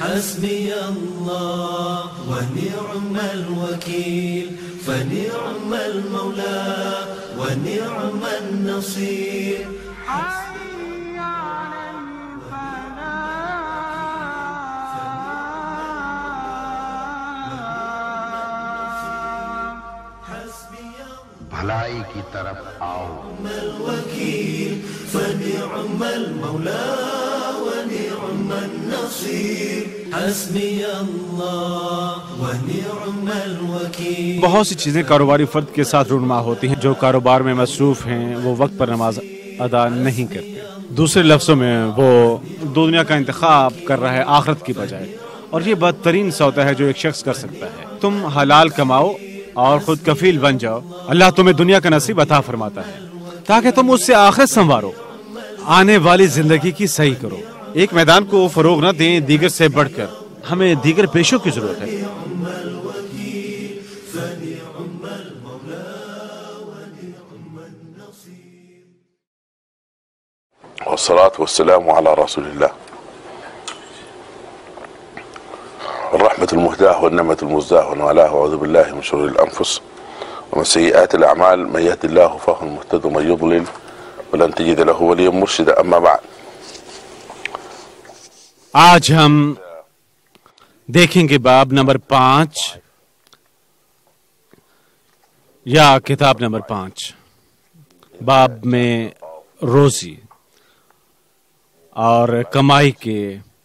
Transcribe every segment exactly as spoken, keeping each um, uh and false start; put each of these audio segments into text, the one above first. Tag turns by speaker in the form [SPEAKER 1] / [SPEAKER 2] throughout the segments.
[SPEAKER 1] حسبي الله ونعم الوكيل فنعم المولى ونعم النصير.
[SPEAKER 2] بھلائی کی طرف آؤ.
[SPEAKER 1] الوكيل فنعم المولى ونعم النصير. حسبي الله ونعم الوكيل.
[SPEAKER 3] بہت سی چیزیں کاروباری فرد کے ساتھ رونما ہوتی ہیں. جو کاروبار میں مصروف ہیں وہ وقت پر نماز ادا نہیں کرتے. دوسرے لفظوں میں وہ دنیا کا انتخاب کر رہا ہے آخرت کی بجائے، اور یہ بدترین سودا ہے جو ایک شخص کر سکتا ہے. تم حلال کماؤ اور خود کفیل بن جاؤ. اللہ تمہیں دنیا کا نصیب عطا فرماتا ہے تاکہ تم اس سے آخرت سنوارو، آنے والی زندگی کی صحیح کرو. ایک میدان کو فروغ نہ دیں دیگر سے بڑھ کر. ہمیں دیگر پیشوں کی ضرورت ہے.
[SPEAKER 4] والصلاة والسلام على رسول الله الرحمة المهداة والنعمة المزداة ونوالاه. أعوذ بالله من شرور الأنفس ومن سيئات الأعمال، من يهد الله فهو المهتد ومن يضلل ولن تجد له وليا مرشدا. أما بعد،
[SPEAKER 3] آج ہم دیکھیں گے باب نمبر پانچ یا کتاب نمبر پانچ، باب میں روزی اور کمائی کے.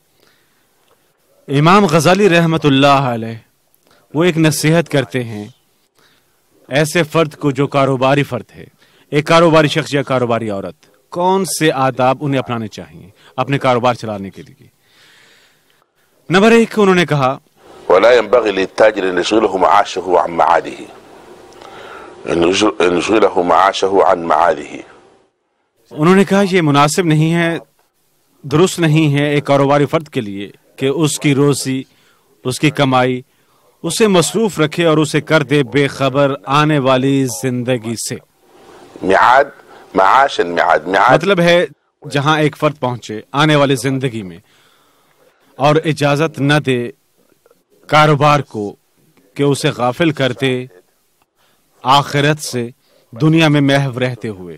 [SPEAKER 3] امام غزالی رحمت اللہ علیہ وہ ایک نصیحت کرتے ہیں ایسے فرد کو جو کاروباری فرد ہے. ایک کاروباری شخص یا کاروباری عورت، کون سے آداب انہیں اپنانے چاہیے اپنے کاروبار چلانے کے لیے؟ نمبر ایک انہوں نے کہا
[SPEAKER 4] ولا ينبغي للتاجر أن يشغله معاشه عن معاده أن يشغله معاشه عن معاده.
[SPEAKER 3] انہوں نے کہا یہ مناسب نہیں ہے، درست نہیں ہے ایک کاروباری فرد کے لیے کہ اس کی روزی، اس کی کمائی اسے مصروف رکھے اور اسے کر دے بے خبر آنے والی زندگی سے.
[SPEAKER 4] معاد معاشا معاد معاد
[SPEAKER 3] مطلب ہے جہاں ایک فرد پہنچے آنے والی زندگی میں اور اجازت نہ دے کاروبار کو کہ اسے غافل کر دے آخرت سے دنیا میں محو رہتے ہوئے.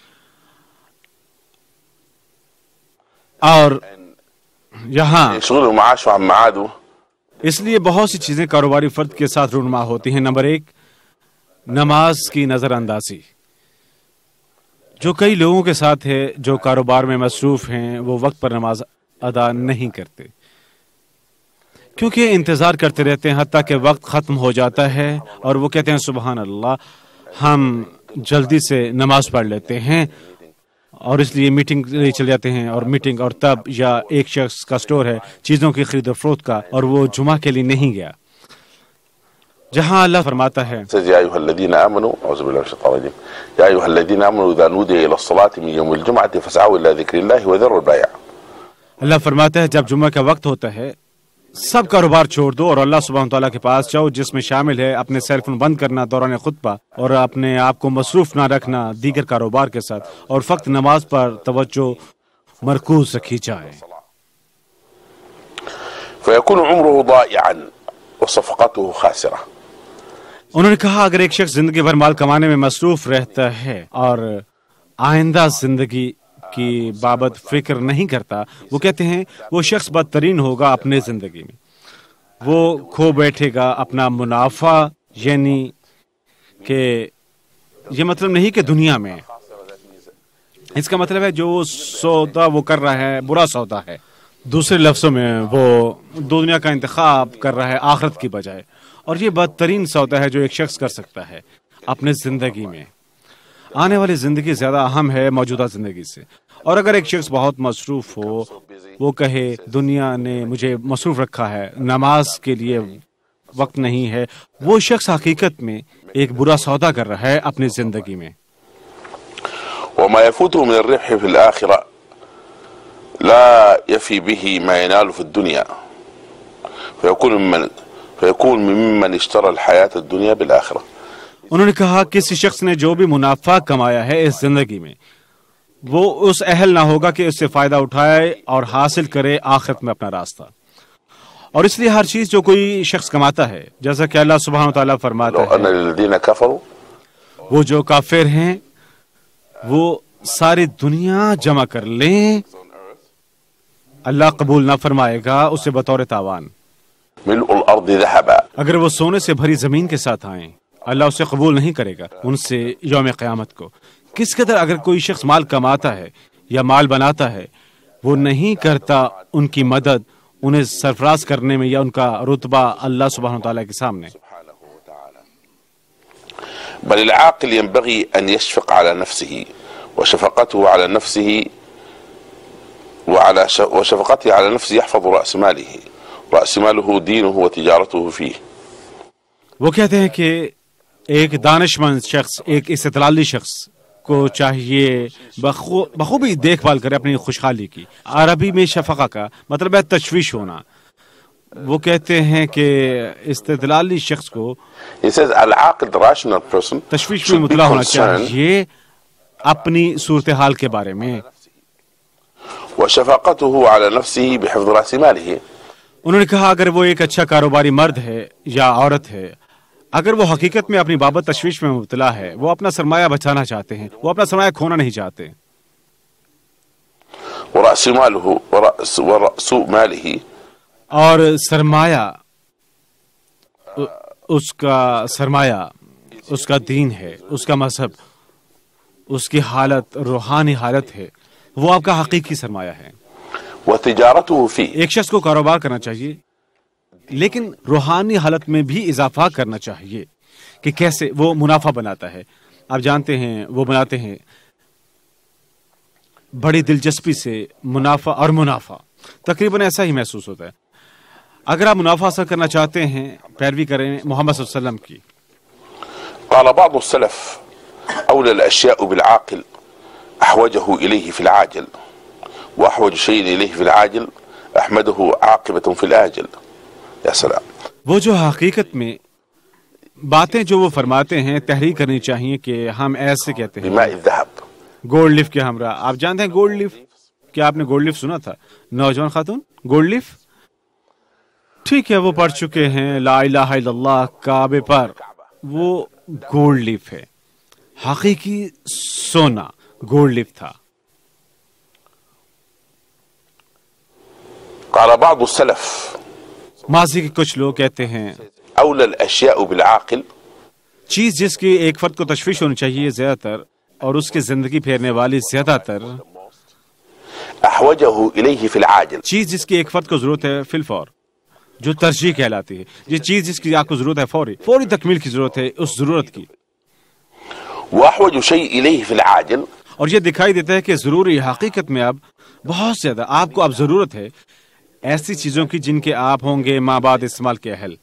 [SPEAKER 3] اور یہاں
[SPEAKER 4] يشغله معاشه عن معاده.
[SPEAKER 3] اس لیے بہت سی چیزیں کاروباری فرد کے ساتھ رونما ہوتی ہیں. نمبر ایک، نماز کی نظر اندازی جو کئی لوگوں کے ساتھ ہے جو کاروبار میں مصروف ہیں وہ وقت پر نماز ادا نہیں کرتے کیونکہ انتظار کرتے رہتے ہیں حتیٰ کہ وقت ختم ہو جاتا ہے اور وہ کہتے ہیں سبحان اللہ ہم جلدی سے نماز پڑھ لیتے ہیں، اور اس لیے میٹنگ چل جاتے ہیں. اور میٹنگ اور تب یا ایک شخص کا سٹور ہے چیزوں کی خرید و فروخت کا اور وہ جمعہ کے لیے نہیں گیا، جہاں اللہ فرماتا ہے
[SPEAKER 4] يا أيها الذين آمنوا أعوذ بالله من الشيطان الرجيم يا أيها الذين آمنوا إذا نودي إلى الصلاة من يوم الجمعة فاسعوا إلى ذكر الله وذروا البيع.
[SPEAKER 3] اللہ فرماتا ہے جب جمعہ کا وقت ہوتا ہے سب کاروبار چھوڑ دو اور اللہ سبحانہ تعالیٰ کے پاس جاؤ، جس میں شامل ہے اپنے سیل فون بند کرنا دوران خطبہ اور اپنے آپ کو مصروف نہ رکھنا دیگر کاروبار کے ساتھ، اور فقط نماز پر توجہ مرکوز رکھی جائے.
[SPEAKER 4] فيكون عمره ضائعا وصفقته خاسرة.
[SPEAKER 3] انہوں نے کہا اگر ایک شخص زندگی بھر مال کمانے میں مصروف رہتا ہے اور آئندہ زندگی کی بابت فکر نہیں کرتا، وہ کہتے ہیں وہ شخص بدترین ہوگا اپنے زندگی میں. وہ کھو بیٹھے گا اپنا منافع، یعنی کہ یہ مطلب نہیں کہ دنیا میں، اس کا مطلب ہے جو سودا وہ کر رہا ہے برا سودا ہے. دوسرے لفظوں میں وہ دنیا کا انتخاب کر رہا ہے آخرت کی بجائے، اور یہ بدترین سودا ہے جو ایک شخص کر سکتا ہے اپنے زندگی میں. آنے والی زندگی زیادہ اہم ہے موجودہ زندگی سے. اور اگر ایک شخص بہت مصروف ہو، وہ کہے دنیا نے مجھے مصروف رکھا ہے، نماز کے لیے وقت نہیں ہے، وہ شخص حقیقت میں ایک برا سودا کر رہا ہے اپنی زندگی میں.
[SPEAKER 4] وما يفوته من الربح في الآخرة لا يفي به ما ينال في الدنيا فيكون ممن فيكون ممن اشترى الحياة الدنيا بالآخرة.
[SPEAKER 3] انہوں نے کہا کسی شخص نے جو بھی منافع کمایا ہے اس زندگی میں وہ اس اہل نہ ہوگا کہ اس سے فائدہ اٹھائے اور حاصل کرے آخرت میں اپنا راستہ. اور اس لیے ہر چیز جو کوئی شخص کماتا ہے، جیسا کہ اللہ سبحانہ وتعالیٰ فرماتا
[SPEAKER 4] لو ان
[SPEAKER 3] ہے،
[SPEAKER 4] للذین کفروا
[SPEAKER 3] وہ جو کافر ہیں وہ ساری دنیا جمع کر لیں، اللہ قبول نہ فرمائے گا اسے بطور تاوان۔
[SPEAKER 4] ملء الارض ذهبا،
[SPEAKER 3] اگر وہ سونے سے بھری زمین کے ساتھ آئیں، اللہ اسے قبول نہیں کرے گا ان سے یوم قیامت کو۔ کس قدر اگر کوئی شخص مال کماتا ہے یا مال بناتا ہے، وہ نہیں کرتا ان کی مدد انہیں سرفراز کرنے میں یا ان کا رتبہ اللہ سبحانہ تعالیٰ کے سامنے۔
[SPEAKER 4] بل العاقل ينبغي ان يشفق على نفسه، وشفقته على نفسه وعلى ش... وشفقته على نفسه يحفظ رأس ماله، رأس ماله دينه وتجارته فيه۔
[SPEAKER 3] وہ کہتے ہیں کہ ایک دانشمند شخص، ایک استدلالی شخص کو چاہیے بخو بخوبی دیکھ بھال کرے اپنی خوشحالی کی۔ عربی میں شفقہ کا مطلب ہے تشویش ہونا۔ وہ کہتے ہیں کہ استدلالی شخص کو
[SPEAKER 4] He says العاقل the rational person
[SPEAKER 3] تشویش میں
[SPEAKER 4] should be
[SPEAKER 3] مطلع ہونا
[SPEAKER 4] concerned
[SPEAKER 3] چاہیے اپنی صورتحال کے بارے میں۔
[SPEAKER 4] وشفقته على نفسه بحفظ رأس ماله۔
[SPEAKER 3] انہوں نے کہا اگر وہ ایک اچھا کاروباری مرد ہے یا عورت ہے، اگر وہ حقیقت میں اپنی بابت تشویش میں مبتلا ہے، وہ اپنا سرمایہ بچانا چاہتے ہیں، وہ اپنا سرمایہ کھونا نہیں چاہتے۔
[SPEAKER 4] ورأس ماله ورأس ورأس ماله،
[SPEAKER 3] اور سرمایہ اس کا سرمایہ اس کا دین ہے، اس کا مذہب، اس کی حالت روحانی حالت ہے، وہ آپ کا حقیقی سرمایہ ہے۔
[SPEAKER 4] وتجارته فيه،
[SPEAKER 3] ایک شخص کو کاروبار کرنا چاہیے لیکن روحانی حالت میں بھی اضافہ کرنا چاہیے کہ کیسے وہ منافع بناتا ہے۔ آپ جانتے ہیں وہ بناتے ہیں بڑی دلچسپی سے منافع اور منافع، تقریباً ایسا ہی محسوس ہوتا ہے۔ اگر آپ منافع حاصل کرنا چاہتے ہیں، پیروی کریں محمد صلی اللہ علیہ وسلم کی۔
[SPEAKER 4] قال بعض السلف أولى الأشياء بالعاقل أحوجه إليه في العاجل، وأحوج شيء إليه في العاجل أحمده عاقبة في الآجل۔ یا سلام۔
[SPEAKER 3] وہ جو حقیقت میں باتیں جو وہ فرماتے ہیں تحریر کرنی چاہیے کہ ہم ایسے کہتے ہیں
[SPEAKER 4] بماء الذهب،
[SPEAKER 3] گولڈ لیف کے ہمراہ۔ آپ جانتے ہیں گولڈ لیف؟ کیا آپ نے گولڈ لیف سنا تھا؟ نوجوان خاتون گولڈ لیف، ٹھیک ہے وہ پڑھ چکے ہیں لا الہ الا اللہ کعبے پر، وہ گولڈ لیف ہے، حقیقی سونا گولڈ لیف تھا۔
[SPEAKER 4] قال بعض السلف
[SPEAKER 3] ماضی کے کچھ لوگ کہتے ہیں
[SPEAKER 4] أولى الأشياء بالعاقل،
[SPEAKER 3] چیز جس کی ایک فرد کو تشویش ہونی چاہیے زیادہ تر اور اس کی زندگی پھیرنے والی زیادہ تر
[SPEAKER 4] أحوجه إليه في العاجل،
[SPEAKER 3] چیز جس کی ایک فرد کو ضرورت ہے فی الفور، جو ترجیح کہلاتی ہے، یہ چیز جس کی آپ کو ضرورت ہے فوری فوری تکمیل کی ضرورت ہے اس ضرورت کی،
[SPEAKER 4] وأحوج شيء إليه في العاجل
[SPEAKER 3] اور یہ دکھائی دیتا ہے کہ ضروری حقیقت میں اب بہت زیادہ آپ کو اب ضرورت ہے ایسی چیزوں کی جن کے آپ ہوں گے ماں بعد استعمال کے اہل۔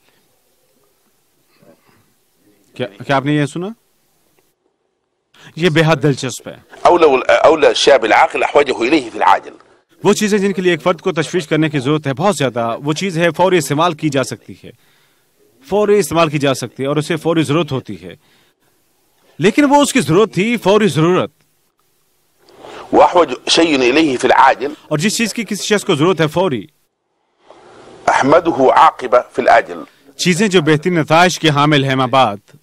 [SPEAKER 3] کیا کیا آپ نے یہ سنا؟ یہ بے حد دلچسپ ہے۔
[SPEAKER 4] أولى أولى الأشياء بالعاقل أحوجه إليه في العاجل،
[SPEAKER 3] وہ چیزیں جن کے لیے ایک فرد کو تشویش کرنے کی ضرورت ہے بہت زیادہ، وہ چیز ہے فوری استعمال کی جا سکتی ہے، فوری استعمال کی جا سکتی ہے اور اسے فوری ضرورت ہوتی ہے، لیکن وہ اس کی ضرورت تھی فوری ضرورت،
[SPEAKER 4] وأحوج شيء إليه في العاجل
[SPEAKER 3] اور جس چیز کی کسی شخص کو ضرورت ہے فوری،
[SPEAKER 4] أحمده عاقبة في الآجل،
[SPEAKER 3] چیزیں جو بہترین نتائج کے حامل ہیں ماں بعد،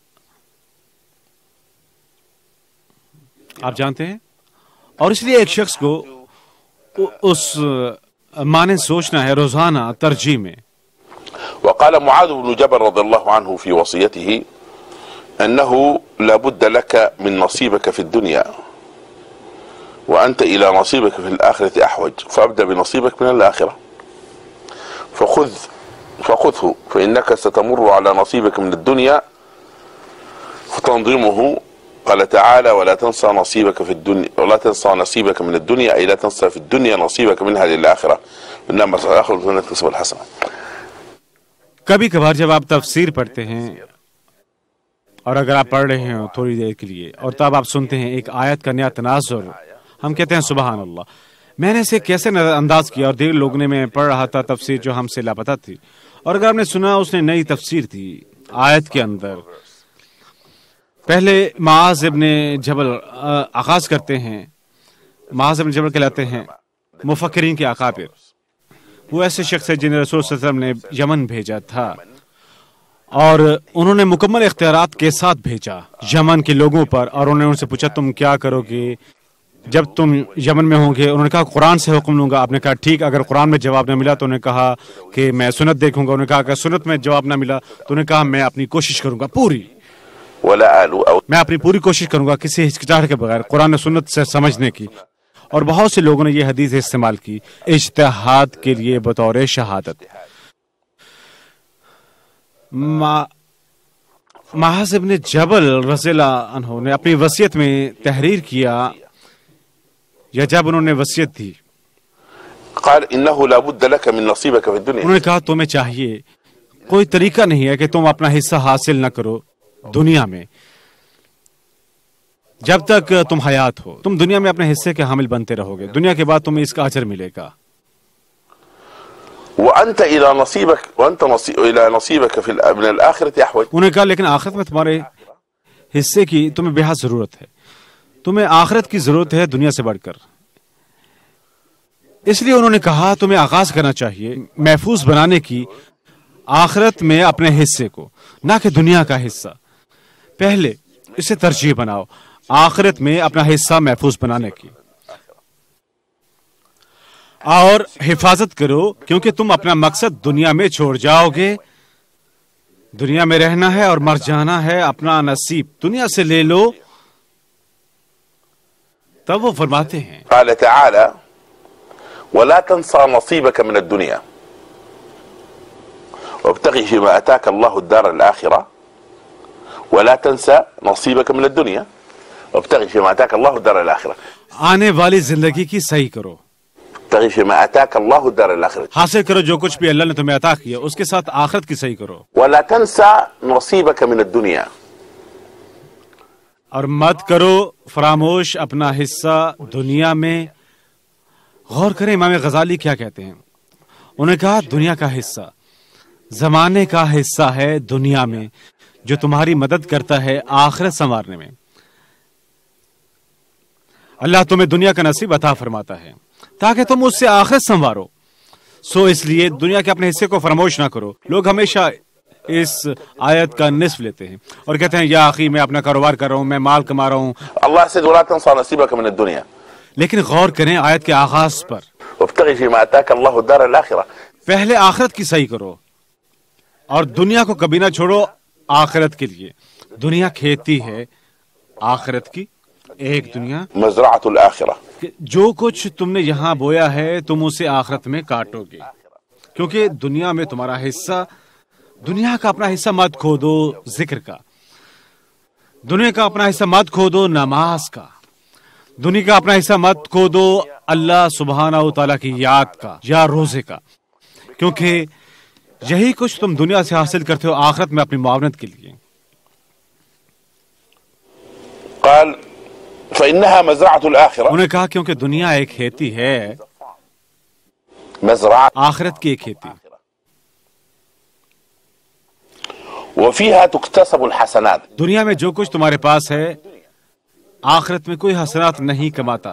[SPEAKER 3] آپ جانتے ہیں، اور اس لیے ایک شخص کو اس معنی سوچنا ہے روزانہ ترجیح میں۔
[SPEAKER 4] وقال معاذ بن جبل رضي الله عنه في وصيته أنه لابد لك من نصيبك في الدنيا وأنت إلى نصيبك في الآخرة أحوج، فأبدأ بنصيبك من الآخرة فخذ فخذه فإنك ستمر على نصيبك من الدنيا فتنظمه. قال تعالى ولا تنسى نصيبك في الدنيا ولا تنسى نصيبك من الدنيا أي لا تنسى في الدنيا نصيبك منها للآخرة إنما الآخرة لن تكسب الحسنة.
[SPEAKER 3] کبھی کبھار جب آپ تفسیر پڑھتے ہیں اور اگر آپ پڑھ رہے ہیں تھوڑی دیر کے لیے اور تب آپ سنتے ہیں ایک آیت کا نیا تناظر، ہم کہتے ہیں سبحان اللہ، میں نے اسے کیسے نظر انداز کیا، اور دیر لوگ نے میں پڑھ رہا تھا تفسیر جو ہم سے لاپتہ تھی، اور اگر آپ نے سنا اس نے نئی تفسیر تھی آیت کے اندر۔ پہلے معاذ ابن جبل آغاز کرتے ہیں، معاذ ابن جبل کہلاتے ہیں مفکرین کے اکابر، وہ ایسے شخص ہے جنہیں رسول صلی اللہ علیہ وسلم نے یمن بھیجا تھا، اور انہوں نے مکمل اختیارات کے ساتھ بھیجا یمن کے لوگوں پر، اور انہوں نے ان سے پوچھا تم کیا کرو گے جب تم یمن میں ہوں گے؟ انہوں نے کہا قرآن سے حکم لوں گا۔ آپ نے کہا ٹھیک، اگر قرآن میں جواب نہ ملا تو انہوں نے کہا کہ میں سنت دیکھوں گا۔ انہوں نے کہا اگر سنت میں جواب نہ ملا تو انہوں نے کہا میں اپنی کوشش کروں گا پوری میں اپنی پوری کوشش کروں گا کسی ہچکچاہٹ کے بغیر قرآن و سنت سے سمجھنے کی۔ اور بہت سے لوگوں نے یہ حدیث استعمال کی اجتہاد کے لیے بطور شہادت۔ معاذ ابن جبل رضی اللہ عنہ نے اپنی وصیت میں تحریر کیا، یا جب انہوں نے وصیت دی،
[SPEAKER 4] قال انه لا بد لك من نصيبك في الدنيا،
[SPEAKER 3] انہوں نے کہا تمہیں چاہیے، کوئی طریقہ نہیں ہے کہ تم اپنا حصہ حاصل نہ کرو دنیا میں جب تک تم حیات ہو۔ تم دنیا میں اپنے حصے کے حامل بنتے رہو گے، دنیا کے بعد تمہیں اس کا اجر ملے گا۔
[SPEAKER 4] وانت الى نصيبك وانت نصيب الى نصيبك في من الاخره احوج،
[SPEAKER 3] انہوں نے کہا لیکن آخرت میں تمہارے حصے کی تمہیں بے حد ضرورت ہے، تمہیں آخرت کی ضرورت ہے دنیا سے بڑھ کر۔ اس لیے انہوں نے کہا تمہیں آغاز کرنا چاہیے محفوظ بنانے کی آخرت میں اپنے حصے کو، نہ کہ دنیا کا حصہ۔ پہلے اسے ترجیح بناؤ آخرت میں اپنا حصہ محفوظ بنانے کی، اور حفاظت کرو کیونکہ تم اپنا مقصد دنیا میں چھوڑ جاؤ گے۔ دنیا میں رہنا ہے اور مر جانا ہے، اپنا نصیب دنیا سے لے لو۔ تب وہ فرماتے ہیں
[SPEAKER 4] قال تعالى ولا تنسى نصيبك من الدنيا وابتغي فيما اتاك الله الدار الاخره ولا تنسى نصيبك من الدنيا وابتغي فيما اتاك الله الدار الاخره،
[SPEAKER 3] آنے والی زندگی کی صحیح کرو،
[SPEAKER 4] ابتغي فيما اتاك الله الدار الاخره،
[SPEAKER 3] حاصل کرو جو کچھ بھی اللہ نے تمہیں عطا کیا اس کے ساتھ آخرت کی صحیح کرو،
[SPEAKER 4] ولا تنسى نصيبك من الدنيا،
[SPEAKER 3] اور مت کرو فراموش اپنا حصہ دنیا میں۔ غور کریں امام غزالی کیا کہتے ہیں، انہوں نے کہا دنیا کا حصہ زمانے کا حصہ ہے دنیا میں جو تمہاری مدد کرتا ہے آخرت سنوارنے میں۔ اللہ تمہیں دنیا کا نصیب عطا فرماتا ہے تاکہ تم اس سے آخرت سنوارو، سو اس لیے دنیا کے اپنے حصے کو فراموش نہ کرو۔ لوگ ہمیشہ اس آیت کا نصف لیتے ہیں اور کہتے ہیں یا اخی میں اپنا کاروبار کر رہا ہوں، میں مال کما رہا ہوں،
[SPEAKER 4] الله سيد ولا تنسى نصيبك من الدنيا
[SPEAKER 3] لیکن غور کریں آیت کے آغاز پر،
[SPEAKER 4] وابتغي فيما اتاك الله الدار الاخره،
[SPEAKER 3] پہلے آخرت کی صحیح کرو اور دنیا کو کبھی نہ چھوڑو آخرت کے لیے۔ دنیا کھیتی ہے آخرت کی، ایک دنیا
[SPEAKER 4] مزرعه الاخره،
[SPEAKER 3] کہ جو کچھ تم نے یہاں بویا ہے تم اسے آخرت میں کاٹو گے، کیونکہ دنیا میں تمہارا حصہ، دنیا کا اپنا حصہ مت کھو دو ذکر کا، دنیا کا اپنا حصہ مت کھو دو نماز کا، دنیا کا اپنا حصہ مت کھو دو اللہ سبحانہ و تعالیٰ کی یاد کا یا روزے کا، کیونکہ یہی کچھ تم دنیا سے حاصل کرتے ہو آخرت میں اپنی معاونت کے لیے۔
[SPEAKER 4] قال فإنها مزرعة الآخرة،
[SPEAKER 3] انہوں نے کہا کیونکہ دنیا ایک کھیتی ہے،
[SPEAKER 4] مزرعة
[SPEAKER 3] آخرت کی ایک کھیتی،
[SPEAKER 4] وفيها تكتسب الحسنات،
[SPEAKER 3] دنیا میں جو کچھ تمہارے پاس ہے آخرت میں کوئی حسنات نہیں کماتا۔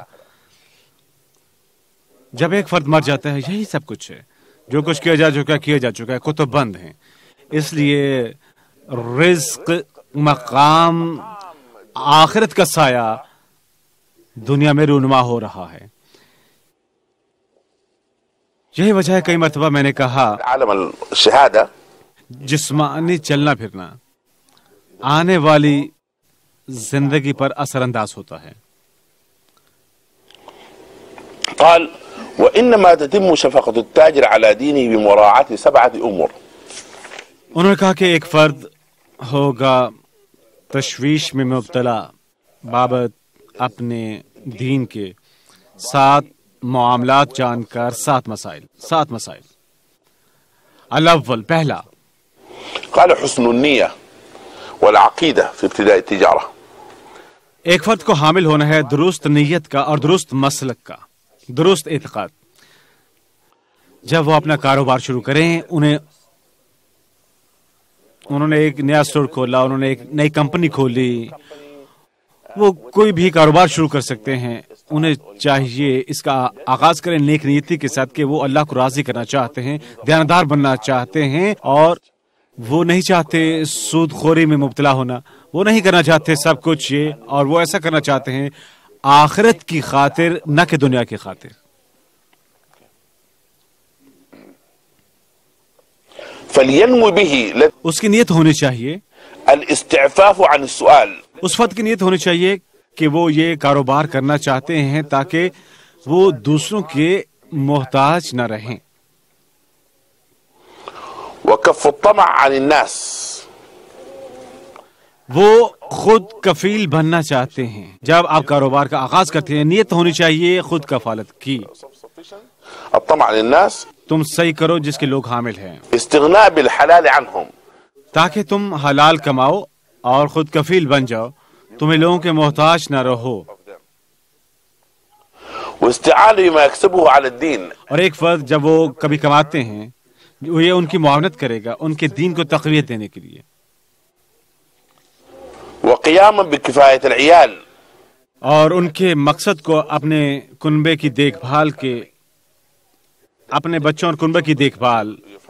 [SPEAKER 3] جب ایک فرد مر جاتا ہے یہی سب کچھ ہے، جو کچھ کیا جا چکا ہے کیا جا چکا ہے، کتب بند ہیں، اس لیے رزق، مقام، آخرت کا سایہ دنیا میں رونما ہو رہا ہے۔ یہی وجہ ہے کئی مرتبہ میں نے کہا
[SPEAKER 4] عالم الشهادة
[SPEAKER 3] جسمانی چلنا پھرنا آنے والی زندگی پر اثر انداز ہوتا ہے۔
[SPEAKER 4] قال وإنما تتم شفقة التاجر على دينه بمراعاة سبعة أمور،
[SPEAKER 3] انہوں نے کہا کہ ایک فرد ہوگا تشویش میں مبتلا بابت اپنے دین کے سات معاملات جان کر، سات مسائل سات مسائل الاول پہلا
[SPEAKER 4] قال حسن النية والعقيدة في ابتداء التجارة،
[SPEAKER 3] ایک فرد کو حامل ہونا ہے درست نیت کا اور درست مسلک کا، درست اعتقاد۔ جب وہ اپنا کاروبار شروع کریں، انہیں انہوں نے ایک نیا اسٹور کھولا، انہوں نے ایک نئی کمپنی کھولی، وہ کوئی بھی کاروبار شروع کر سکتے ہیں. انہیں چاہیے اس کا آغاز کریں نیک نیتی کے ساتھ کہ وہ اللہ کو راضی کرنا چاہتے ہیں, دیانتدار بننا چاہتے ہیں, اور وہ نہیں چاہتے سود خوری میں مبتلا ہونا, وہ نہیں کرنا چاہتے سب کچھ یہ, اور وہ ایسا کرنا چاہتے ہیں آخرت کی خاطر نہ کہ دنیا کی خاطر.
[SPEAKER 4] فلينوي به
[SPEAKER 3] اس کی نیت ہونی چاہیے,
[SPEAKER 4] الاستعفاف عن السؤال,
[SPEAKER 3] اس فرد کی نیت ہونی چاہیے کہ وہ یہ کاروبار کرنا چاہتے ہیں تاکہ وہ دوسروں کے محتاج نہ رہیں.
[SPEAKER 4] وكف الطمع عن الناس,
[SPEAKER 3] وہ خود کفیل بننا چاہتے ہیں. جب آپ کاروبار کا آغاز کرتے ہیں نیت ہونی چاہیے خود کفالت کی.
[SPEAKER 4] الطمع عن الناس,
[SPEAKER 3] تم صحیح کرو جس کے لوگ حامل ہیں,
[SPEAKER 4] استغناء بالحلال عنهم,
[SPEAKER 3] تاکہ تم حلال کماؤ اور خود کفیل بن جاؤ, تمہیں لوگوں کے محتاج نہ رہو.
[SPEAKER 4] واستعانة بما يكسبه على الدين,
[SPEAKER 3] اور ایک فرد جب وہ کبھی کماتے ہیں وہ یہ ان کی معاونت کرے گا ان کے دین کو تقویت دینے کے لیے.
[SPEAKER 4] وقياما بكفاية العيال,
[SPEAKER 3] اور ان کے مقصد کو اپنے کنبے کی دیکھ بھال کے, اپنے بچوں اور کنبے کی دیکھ بھال,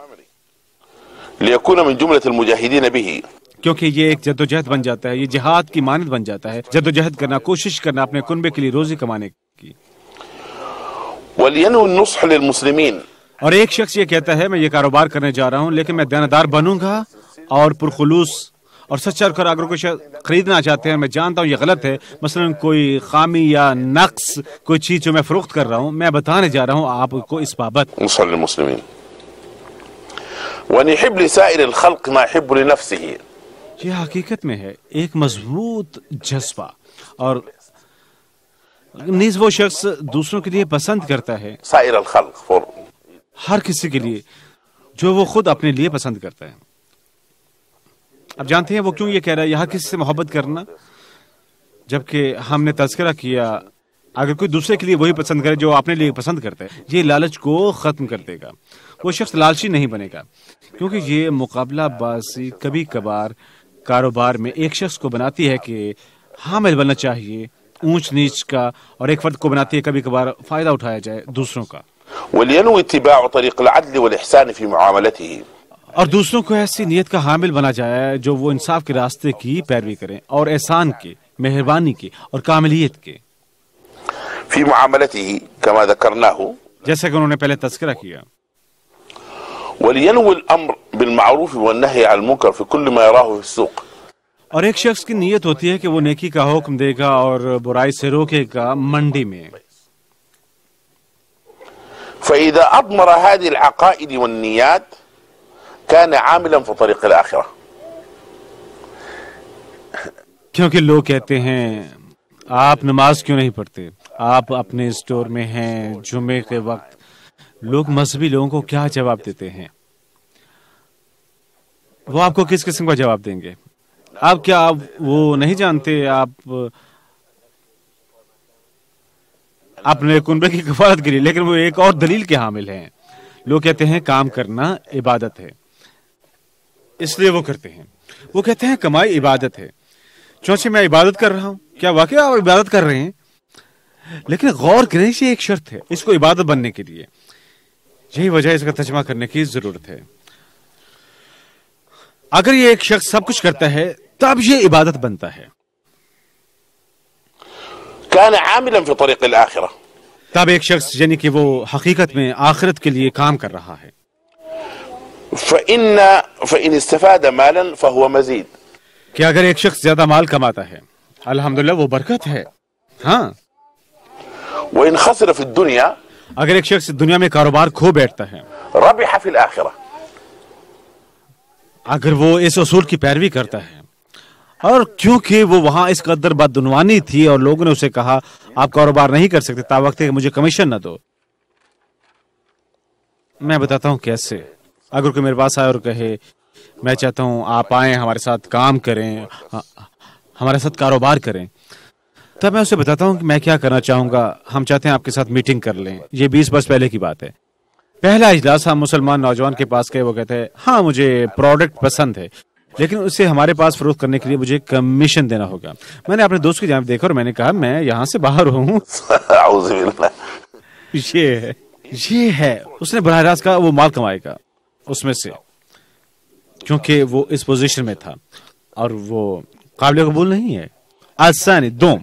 [SPEAKER 4] ليكون من جملة المجاهدين به,
[SPEAKER 3] کیونکہ یہ ایک جدوجہد بن جاتا ہے, یہ جہاد کی مانند بن جاتا ہے, جدوجہد کرنا, کوشش کرنا اپنے کنبے کے لیے روزی کمانے کی.
[SPEAKER 4] ولينوي النصح للمسلمين,
[SPEAKER 3] اور ایک شخص یہ کہتا ہے میں یہ کاروبار کرنے جا رہا ہوں لیکن میں دیانتدار بنوں گا اور پرخلوص اور سچا کر, اگر کوئی خریدنا چاہتے ہیں, میں جانتا ہوں یہ غلط ہے, مثلا کوئی خامی یا نقص کوئی چیز جو میں فروخت کر رہا ہوں, میں بتانے جا رہا ہوں آپ کو اس بابت.
[SPEAKER 4] نصح للمسلمين, وأن يحب لسائر الخلق ما يحب لنفسه,
[SPEAKER 3] یہ حقیقت میں ہے ایک مضبوط جذبہ, اور نیز وہ شخص دوسروں کے لیے پسند کرتا ہے,
[SPEAKER 4] سائر الخلق, for
[SPEAKER 3] ہر کسی کے لیے جو وہ خود اپنے لیے پسند کرتا ہے. اب جانتے ہیں وہ کیوں یہ کہہ رہا ہے ہر کسی سے محبت کرنا, جبکہ ہم نے تذکرہ کیا اگر کوئی دوسرے کے لیے وہی پسند کرے جو اپنے لیے پسند کرتا ہے, یہ لالچ کو ختم کر دے گا. وہ شخص لالچی نہیں بنے گا, کیونکہ یہ مقابلہ بازی کبھی کبھار کاروبار میں ایک شخص کو بناتی ہے کہ حامل بننا چاہیے اونچ نیچ کا, اور ایک فرد کو بناتی ہے کبھی کبھار فائدہ اٹھایا جائے دوسروں کا.
[SPEAKER 4] ولينوي اتباع طريق العدل والإحسان في معاملته,
[SPEAKER 3] اور دوسروں کو ایسی نیت کا حامل بنا جائے جو وہ انصاف کے راستے کی پیروی کریں اور احسان کے, مہربانی کے اور کاملیت کے.
[SPEAKER 4] في معاملته كما ذكرناه,
[SPEAKER 3] جیسا کہ انہوں نے پہلے تذکرہ کیا.
[SPEAKER 4] ولينوي الأمر بالمعروف والنهي عن المنكر في كل ما يراه في السوق,
[SPEAKER 3] اور ایک شخص کی نیت ہوتی ہے کہ وہ نیکی کا حکم دے گا اور برائی سے روکے گا منڈی میں.
[SPEAKER 4] فإذا أضمر هذه العقائد والنيات كان عاملا في طريق الآخرة.
[SPEAKER 3] کیونکہ لوگ کہتے ہیں آپ نماز کیوں نہیں پڑھتے, آپ اپنے اسٹور میں ہیں جمعے کے وقت. لوگ مذہبی لوگوں کو کیا جواب دیتے ہیں؟ وہ آپ کو کس قسم کا جواب دیں گے؟ آپ کیا آپ وہ نہیں جانتے آپ اپنے کنبے کی کفالت کے لیے, لیکن وہ ایک اور دلیل کے حامل ہیں. لوگ کہتے ہیں کام کرنا عبادت ہے اس لیے وہ کرتے ہیں. وہ کہتے ہیں کمائی عبادت ہے, چونچہ میں عبادت کر رہا ہوں. کیا واقعی آپ عبادت کر رہے ہیں؟ لیکن غور کریں یہ ایک شرط ہے اس کو عبادت بننے کے لیے. یہی وجہ اس کا ترجمہ کرنے کی ضرورت ہے. اگر یہ ایک شخص سب کچھ کرتا ہے تب یہ عبادت بنتا ہے.
[SPEAKER 4] كان عاملا في طريق الآخرة,
[SPEAKER 3] تب ایک شخص یعنی کہ وہ حقیقت میں آخرت کے لیے کام کر رہا ہے.
[SPEAKER 4] فإن فإن استفاد مالا فهو مزيد,
[SPEAKER 3] کہ اگر ایک شخص زیادہ مال کماتا ہے الحمدللہ وہ برکت ہے. ہاں,
[SPEAKER 4] وإن خسر في الدنيا,
[SPEAKER 3] اگر ایک شخص دنیا میں کاروبار کھو بیٹھتا ہے
[SPEAKER 4] ربح في الآخرة,
[SPEAKER 3] اگر وہ اس اصول کی پیروی کرتا ہے, اور کیونکہ وہ وہاں اس قدر بدعنوانی تھی اور لوگوں نے اسے کہا آپ کاروبار نہیں کر سکتے تا وقت کہ مجھے کمیشن نہ دو. میں بتاتا ہوں کیسے. اگر کوئی میرے پاس آئے اور کہے میں چاہتا ہوں آپ آئیں ہمارے ساتھ کام کریں, ہمارے ساتھ کاروبار کریں, تب میں اسے بتاتا ہوں کہ میں کیا کرنا چاہوں گا. ہم چاہتے ہیں آپ کے ساتھ میٹنگ کر لیں. یہ بیس برس پہلے کی بات ہے. پہلا اجلاس ہم مسلمان نوجوان کے پاس گئے, وہ کہتے ہیں ہاں مجھے پروڈکٹ پسند ہے, لیکن اسے ہمارے پاس فروخت کرنے کے لیے مجھے کمیشن دینا ہوگا. میں نے اپنے دوست کی جانب دیکھا اور میں نے کہا میں یہاں سے باہر ہوں.
[SPEAKER 4] اعوذ باللہ.
[SPEAKER 3] یہ ہے یہ ہے اس نے براہ راست کہا وہ مال کمائے گا اس میں سے، کیونکہ وہ اس پوزیشن میں تھا اور وہ قابل قبول نہیں ہے. الثاني دوم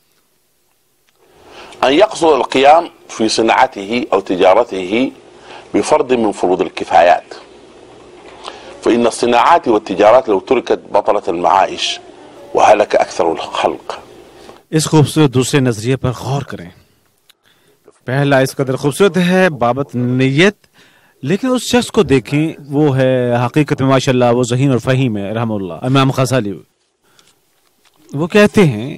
[SPEAKER 4] أن يقصد القيام في صناعته أو تجارته بفرض من فروض الكفايات، فإن الصناعات والتجارات لو تركت بطلت المعائش وهلك أكثر الخلق.
[SPEAKER 3] اس خوبصورت دوسرے نظریے پر غور کریں. پہلا اس قدر خوبصورت ہے بابت نیت، لیکن اس شخص کو دیکھیں وہ ہے حقیقت میں ماشاء اللہ وہ ذہین اور فہیم ہے رحم اللہ امام غزالی. وہ کہتے ہیں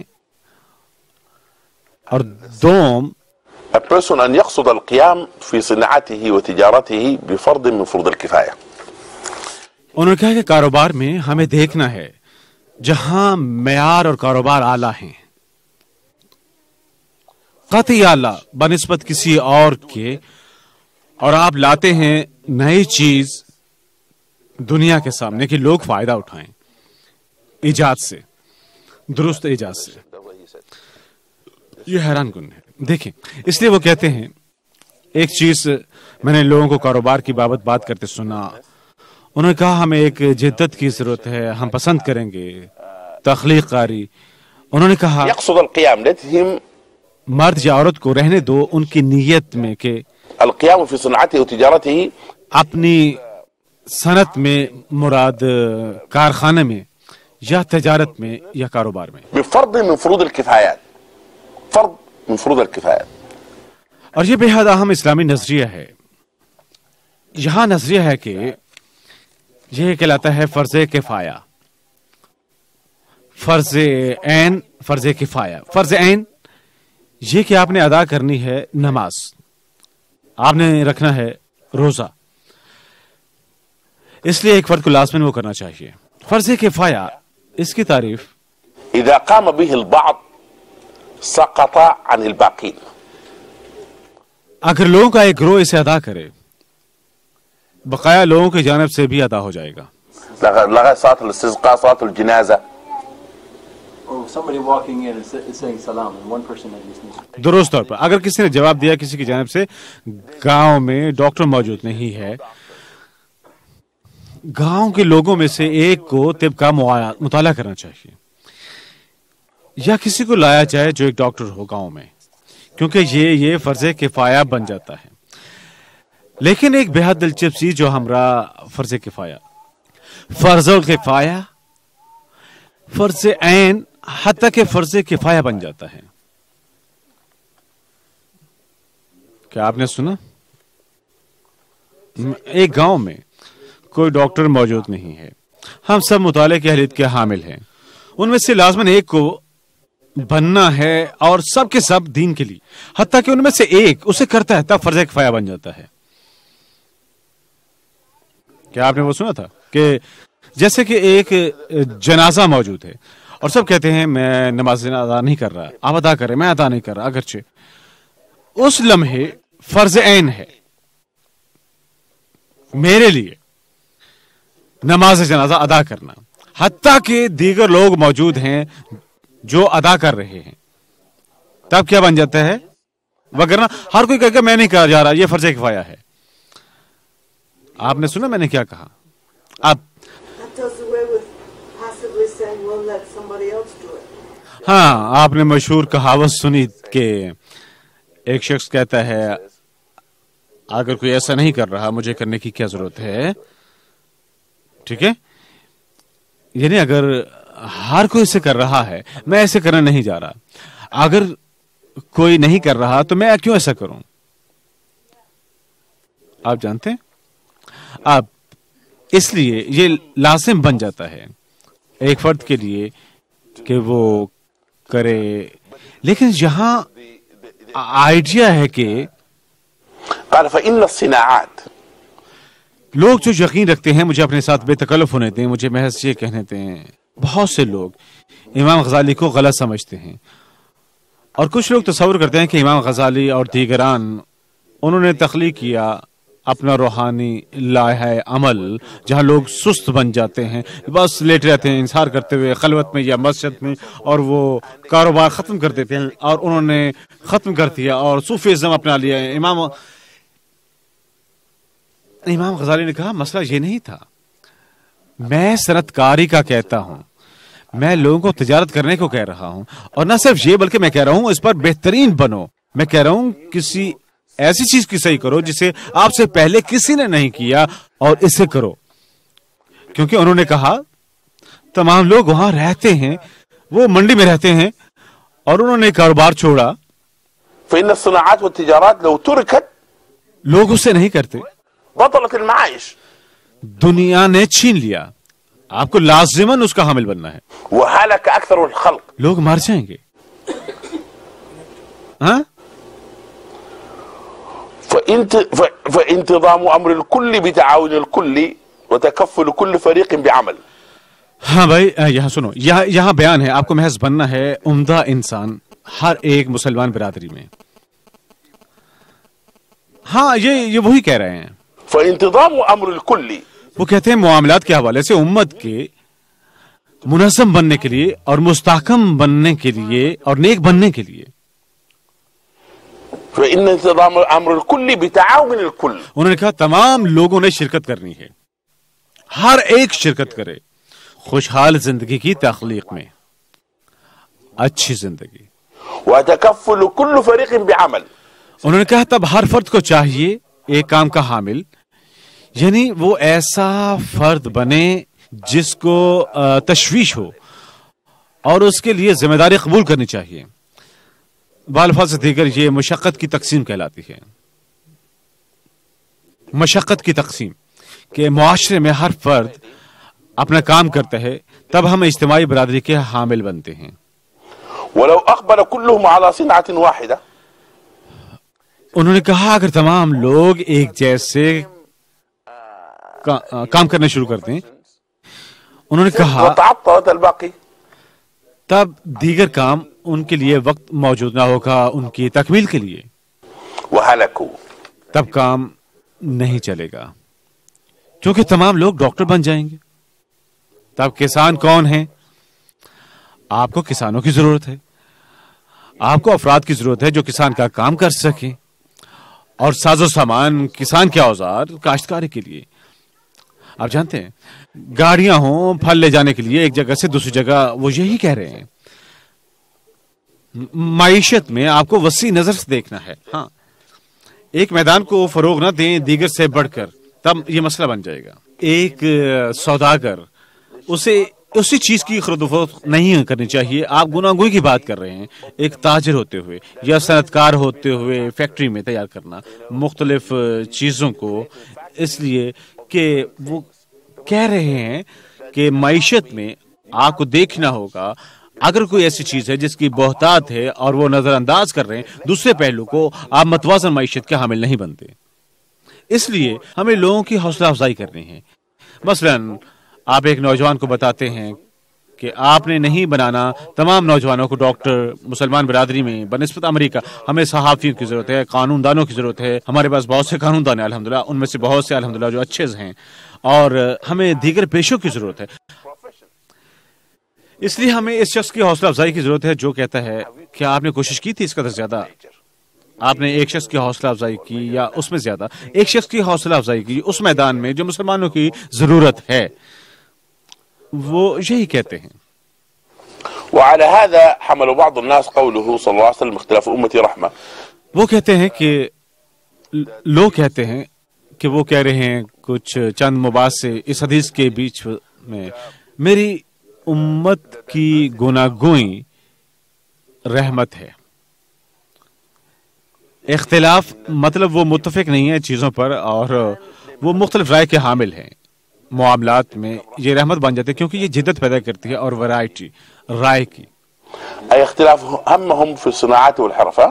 [SPEAKER 3] اور دوم
[SPEAKER 4] A person أن يقصد القيام في صناعته وتجارته بفرض من فروض الكفاية.
[SPEAKER 3] انہوں نے کہا کہ کاروبار میں ہمیں دیکھنا ہے جہاں معیار اور کاروبار اعلیٰ ہیں، قطعی اعلیٰ بنسبت کسی اور کے، اور آپ لاتے ہیں نئی چیز دنیا کے سامنے کہ لوگ فائدہ اٹھائیں ایجاد سے، درست ایجاد سے. یہ حیران کن ہے. دیکھیں اس لیے وہ کہتے ہیں ایک چیز میں نے لوگوں کو کاروبار کی بابت بات کرتے سنا، انہوں نے کہا ہمیں ایک جدت کی ضرورت ہے، ہم پسند کریں گے تخلیق کاری. انہوں نے کہا
[SPEAKER 4] يقصد القيام لتهم
[SPEAKER 3] مرد یا عورت کو رہنے دو ان کی نیت میں کہ
[SPEAKER 4] القيام في صناعته وتجارته
[SPEAKER 3] اپنی صنعت میں مراد کارخانے میں یا تجارت میں یا کاروبار میں
[SPEAKER 4] بفرض من فروض الكفايات، فرض من فروض الكفايات.
[SPEAKER 3] اور یہ بے حد اہم اسلامی نظریہ ہے. یہاں نظریہ ہے کہ یہ کہلاتا ہے فرض کفایہ، فرض عین، فرض کفایہ. فرض عین یہ کہ آپ نے ادا کرنی ہے نماز، آپ نے رکھنا ہے روزہ، اس لیے ایک فرد کو لازماً وہ کرنا چاہیے. فرض کفایہ اس کی تعریف
[SPEAKER 4] اذا قام به البعض سقط عن الباقين.
[SPEAKER 3] اگر لوگوں کا ایک گروہ اسے ادا کرے بقایا لوگوں کی جانب سے بھی ادا ہو جائے گا.
[SPEAKER 4] لغا صلاة الاستسقاء، صلاة الجنازة.
[SPEAKER 2] Or somebody walking in and sa- saying salam, and one person that just needs.
[SPEAKER 3] درست طور پر اگر کسی نے جواب دیا کسی کی جانب سے، گاؤں میں ڈاکٹر موجود نہیں ہے، گاؤں کے لوگوں میں سے ایک کو طب کا مطالعہ کرنا چاہیے، یا کسی کو لایا جائے جو ایک ڈاکٹر ہو گاؤں میں، کیونکہ یہ یہ فرض کفایہ بن جاتا ہے. لیکن ایک بے حد دلچسپ چیز جو ہمراہ فرض کفایہ، فرض الکفایہ، فرض عین، حتیٰ کہ فرض کفایہ بن جاتا ہے. کیا آپ نے سنا ایک گاؤں میں کوئی ڈاکٹر موجود نہیں ہے، ہم سب مطالعے کی اہلیت کے حامل ہیں، ان میں سے لازماً ایک کو بننا ہے اور سب کے سب دین کے لیے، حتیٰ کہ ان میں سے ایک اسے کرتا ہے تب فرض کفایہ بن جاتا ہے. کیا آپ نے وہ سنا تھا کہ جیسے کہ ایک جنازہ موجود ہے اور سب کہتے ہیں میں نماز ادا نہیں کر رہا، آپ ادا کریں، میں ادا نہیں کر رہا، اگرچہ اس لمحے فرض عین ہے میرے لیے نماز جنازہ ادا کرنا، حتیٰ کہ دیگر لوگ موجود ہیں جو ادا کر رہے ہیں، تب کیا بن جاتا ہے؟ وگرنہ ہر کوئی کہے گا میں نہیں کہا جا رہا، یہ فرض کفایہ ہے. آپ نے سنا میں نے کیا کہا؟ اب ہاں آپ نے مشہور کہاوت سنی کہ ایک شخص کہتا ہے اگر کوئی ایسا نہیں کر رہا مجھے کرنے کی کیا ضرورت ہے. ٹھیک ہے، یعنی اگر ہر کوئی اسے کر رہا ہے میں ایسے کرنے نہیں جا رہا، اگر کوئی نہیں کر رہا تو میں کیوں ایسا کروں؟ آپ جانتے ہیں اب اس لیے یہ لازم بن جاتا ہے ایک فرد کے لیے کہ وہ کرے. لیکن یہاں آئیڈیا ہے کہ
[SPEAKER 4] قال فإن الصناعات،
[SPEAKER 3] لوگ جو یقین رکھتے ہیں، مجھے اپنے ساتھ بے تکلف ہونے دیں، مجھے محض یہ کہنے دیں، بہت سے لوگ امام غزالی کو غلط سمجھتے ہیں اور کچھ لوگ تصور کرتے ہیں کہ امام غزالی اور دیگران انہوں نے تخلیق کیا اپنا روحانی لائحہ عمل جہاں لوگ سست بن جاتے ہیں، بس لیٹ رہتے ہیں انصار کرتے ہوئے خلوت میں یا مسجد میں، اور وہ کاروبار ختم کر دیتے ہیں، اور انہوں نے ختم کر دیا اور صوفیزم اپنا لیا ہے۔ امام امام غزالی نے کہا مسئلہ یہ نہیں تھا، میں صنعت کاری کا کہتا ہوں، میں لوگوں کو تجارت کرنے کو کہہ رہا ہوں، اور نہ صرف یہ بلکہ میں کہہ رہا ہوں اس پر بہترین بنو۔ میں کہہ رہا ہوں کسی ایسی چیز کی صحیح کرو جسے آپ سے پہلے کسی نے نہیں کیا، اور اسے کرو، کیونکہ انہوں نے کہا تمام لوگ وہاں رہتے ہیں، وہ منڈی میں رہتے ہیں، اور انہوں نے کاروبار چھوڑا۔
[SPEAKER 4] فإن الصناعات والتجارات لو تركت
[SPEAKER 3] لوگ اسے نہیں کرتے،
[SPEAKER 4] بطلت المعايش،
[SPEAKER 3] دنیا نے چھین لیا، آپ کو لازماً اس کا حامل بننا ہے،
[SPEAKER 4] وهلك أكثر الخلق۔
[SPEAKER 3] لوگ مر جائیں گے۔ ہاں
[SPEAKER 4] فانت- ف- فانتظام أمر الكل بتعاون الكل وتكفل كل فريق بعمل۔
[SPEAKER 3] ہاں بھائی یہاں سنو، یہاں یہاں بیان ہے آپ کو محض بننا ہے عمدہ انسان ہر ایک مسلمان برادری میں۔ ہاں یہ یہ وہی کہہ رہے ہیں،
[SPEAKER 4] فانتظام أمر الكل،
[SPEAKER 3] وہ کہتے ہیں معاملات کے حوالے سے امت کے منظم بننے کے لیے اور مستحکم بننے کے لیے اور نیک بننے کے لیے،
[SPEAKER 4] فإن انتظام أمر الكل بتعاون الكل۔
[SPEAKER 3] انہوں نے کہا تمام لوگوں نے شرکت کرنی ہے، ہر ایک شرکت کرے خوشحال زندگی کی تخلیق میں، اچھی زندگی۔
[SPEAKER 4] وتكفل كل فريق بعمل،
[SPEAKER 3] انہوں نے کہا تب ہر فرد کو چاہیے ایک کام کا حامل، یعنی وہ ایسا فرد بنے جس کو تشویش ہو اور اس کے لیے ذمہ داری قبول کرنی چاہیے۔ بالفاظ سے دیگر یہ مشقت کی تقسیم کہلاتی ہے، مشقت کی تقسیم، کہ معاشرے میں ہر فرد اپنا کام کرتا ہے، تب ہم اجتماعی برادری کے حامل بنتے ہیں۔
[SPEAKER 4] ولو أقبل كلهم على صنعة واحدة،
[SPEAKER 3] انہوں نے کہا اگر تمام لوگ ایک جیسے کام کرنا شروع کر دیں، انہوں نے کہا
[SPEAKER 4] وتعطلت الباقي،
[SPEAKER 3] تب دیگر کام ان کے لیے وقت موجود نہ ہوگا ان کی تکمیل کے لیے،
[SPEAKER 4] وهلكوا،
[SPEAKER 3] تب کام نہیں چلے گا، کیونکہ تمام لوگ ڈاکٹر بن جائیں گے۔ تب کسان کون ہیں؟ آپ کو کسانوں کی ضرورت ہے، آپ کو افراد کی ضرورت ہے جو کسان کا کام کر سکیں، اور ساز و سامان کسان کے اوزار کاشتکاری کے لیے۔ آپ جانتے ہیں گاڑیاں ہوں پھل لے جانے کے لیے ایک جگہ سے دوسری جگہ، وہ یہی کہہ رہے ہیں معیشت میں آپ کو وسیع نظر سے دیکھنا ہے۔ ہاں ایک میدان کو فروغ نہ دیں دیگر سے بڑھ کر، تب یہ مسئلہ بن جائے گا۔ ایک سوداگر اسے اسی چیز کی خرید و فروخت نہیں کرنی چاہیے۔ آپ گناہ گوئی کی بات کر رہے ہیں، ایک تاجر ہوتے ہوئے یا صنعت کار ہوتے ہوئے فیکٹری میں تیار کرنا مختلف چیزوں کو، اس لیے کہ وہ کہہ رہے ہیں کہ معیشت میں آپ کو دیکھنا ہوگا اگر کوئی ایسی چیز ہے جس کی بہتات ہے اور وہ نظر انداز کر رہے ہیں دوسرے پہلو کو، آپ متوازن معیشت کے حامل نہیں بنتے۔ اس لیے ہمیں لوگوں کی حوصلہ افزائی کرنی ہے۔ مثلاً آپ ایک نوجوان کو بتاتے ہیں کہ آپ نے نہیں بنانا تمام نوجوانوں کو ڈاکٹر مسلمان برادری میں بنسبت امریکہ، ہمیں صحافیوں کی ضرورت ہے، قانون دانوں کی ضرورت ہے، ہمارے پاس بہت سے قانون دان ہیں الحمدللہ، ان میں سے بہت سے الحمدللہ جو اچھے ہیں، اور ہمیں دیگر پیشوں کی ضرورت ہے۔ اس لیے ہمیں اس شخص کی حوصلہ افزائی کی ضرورت ہے جو کہتا ہے کیا آپ نے کوشش کی تھی اس قدر زیادہ؟ آپ نے ایک شخص کی حوصلہ افزائی کی یا اس میں زیادہ، ایک شخص کی حوصلہ افزائی کی اس میدان میں جو مسلمانوں کی ضرورت ہے، وہ یہی کہتے ہیں۔
[SPEAKER 4] وعلى هذا حمل بعض الناس قوله صلى الله عليه وسلم اختلاف امتي رحمة۔
[SPEAKER 3] وہ کہتے ہیں کہ لوگ کہتے ہیں کہ وہ کہہ رہے ہیں کچھ چند مباحث سے اس حدیث کے بیچ میں، میری امت کی گناہ گوئی رحمت ہے۔ اختلاف مطلب وہ متفق نہیں ہے چیزوں پر اور وہ مختلف رائے کے حامل ہیں، معاملات میں یہ رحمت بن جاتے ہیں کیونکہ یہ جدت پیدا کرتی ہے اور ورائٹی رائے کی۔
[SPEAKER 4] أي اختلاف همهم في الصناعات والحرفة.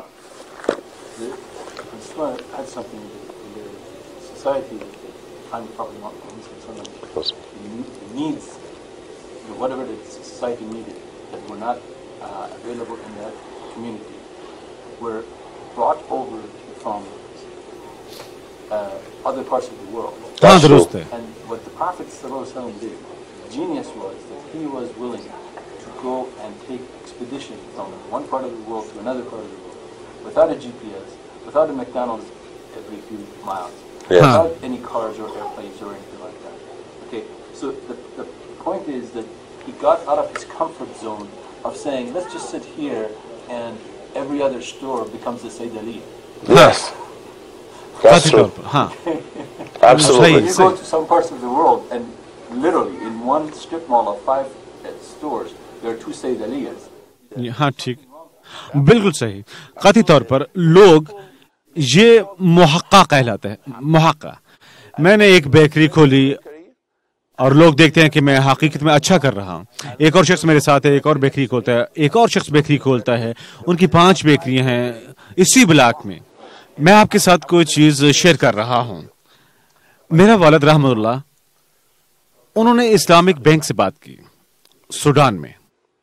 [SPEAKER 2] had something in the society behind the Prophet Muhammad needs, you know, whatever the society needed that were not uh, available in that community were brought over from uh, other parts of the world.
[SPEAKER 3] ہاں درست ہے.
[SPEAKER 2] And what the Prophet ﷺ did, genius was that he was willing to go and take expedition from one part of the world to another part of the world without a G P S, without a McDonald's every few miles,
[SPEAKER 4] Yeah.
[SPEAKER 2] without any cars or airplanes or anything like that. Okay, so the, the point is that he got out of his comfort zone of saying, let's just sit here and every other store becomes the Saydaliya.
[SPEAKER 4] Yes. That's
[SPEAKER 3] ذاتی طور
[SPEAKER 4] true.
[SPEAKER 3] پر ہاں
[SPEAKER 4] Absolutely.
[SPEAKER 2] When you go to some parts of the world and literally in one strip mall of five uh, stores, there are two Saydaliyas.
[SPEAKER 3] ہاں ٹھیک بالکل صحیح. قطعی طور پر لوگ یہ محقق کہلاتا ہے. محقق میں نے ایک بیکری کھولی اور لوگ دیکھتے ہیں کہ میں حقیقت میں اچھا کر رہا ہوں. ایک اور شخص میرے ساتھ ہے, ایک اور بیکری کھولتا ہے, ایک اور شخص بیکری کھولتا ہے, ان کی پانچ بیکریاں ہیں اسی بلاک میں. میں آپ کے ساتھ کوئی چیز شیئر کر رہا ہوں. میرا والد رحمۃ اللہ انہوں نے اسلامک بینک سے بات کی سوڈان میں,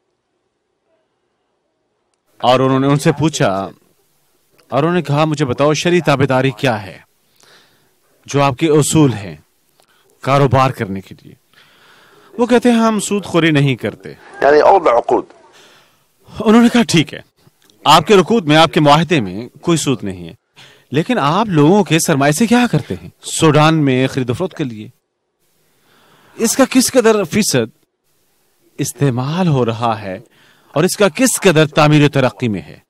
[SPEAKER 3] اور انہوں نے ان سے پوچھا اور انہوں نے کہا مجھے بتاؤ شرعی تابعداری کیا ہے, جو آپ کے اصول ہیں کاروبار کرنے کے لیے. وہ کہتے ہیں ہم سود خوری نہیں کرتے.
[SPEAKER 4] يعني أوضع عقود.
[SPEAKER 3] انہوں نے کہا ٹھیک ہے, آپ کے رکود میں آپ کے معاہدے میں کوئی سود نہیں ہے, لیکن آپ لوگوں کے سرمایہ سے کیا کرتے ہیں سوڈان میں خرید و فروخت کے لیے؟ اس کا کس قدر فیصد استعمال ہو رہا ہے اور اس کا کس قدر تعمیر و ترقی میں ہے؟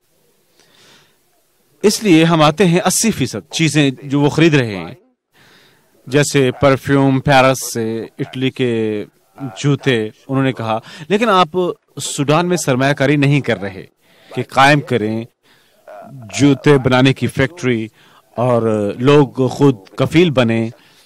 [SPEAKER 3] اس لیے ہم آتے ہیں اسی فیصد چیزیں جو وہ خرید رہے ہیں, جیسے پرفیوم پیرس سے, اٹلی کے جوتے. انہوں نے کہا لیکن آپ سوڈان میں سرمایہ کاری نہیں کر رہے کہ قائم کریں جوتے بنانے کی فیکٹری اور لوگ خود کفیل بنیں.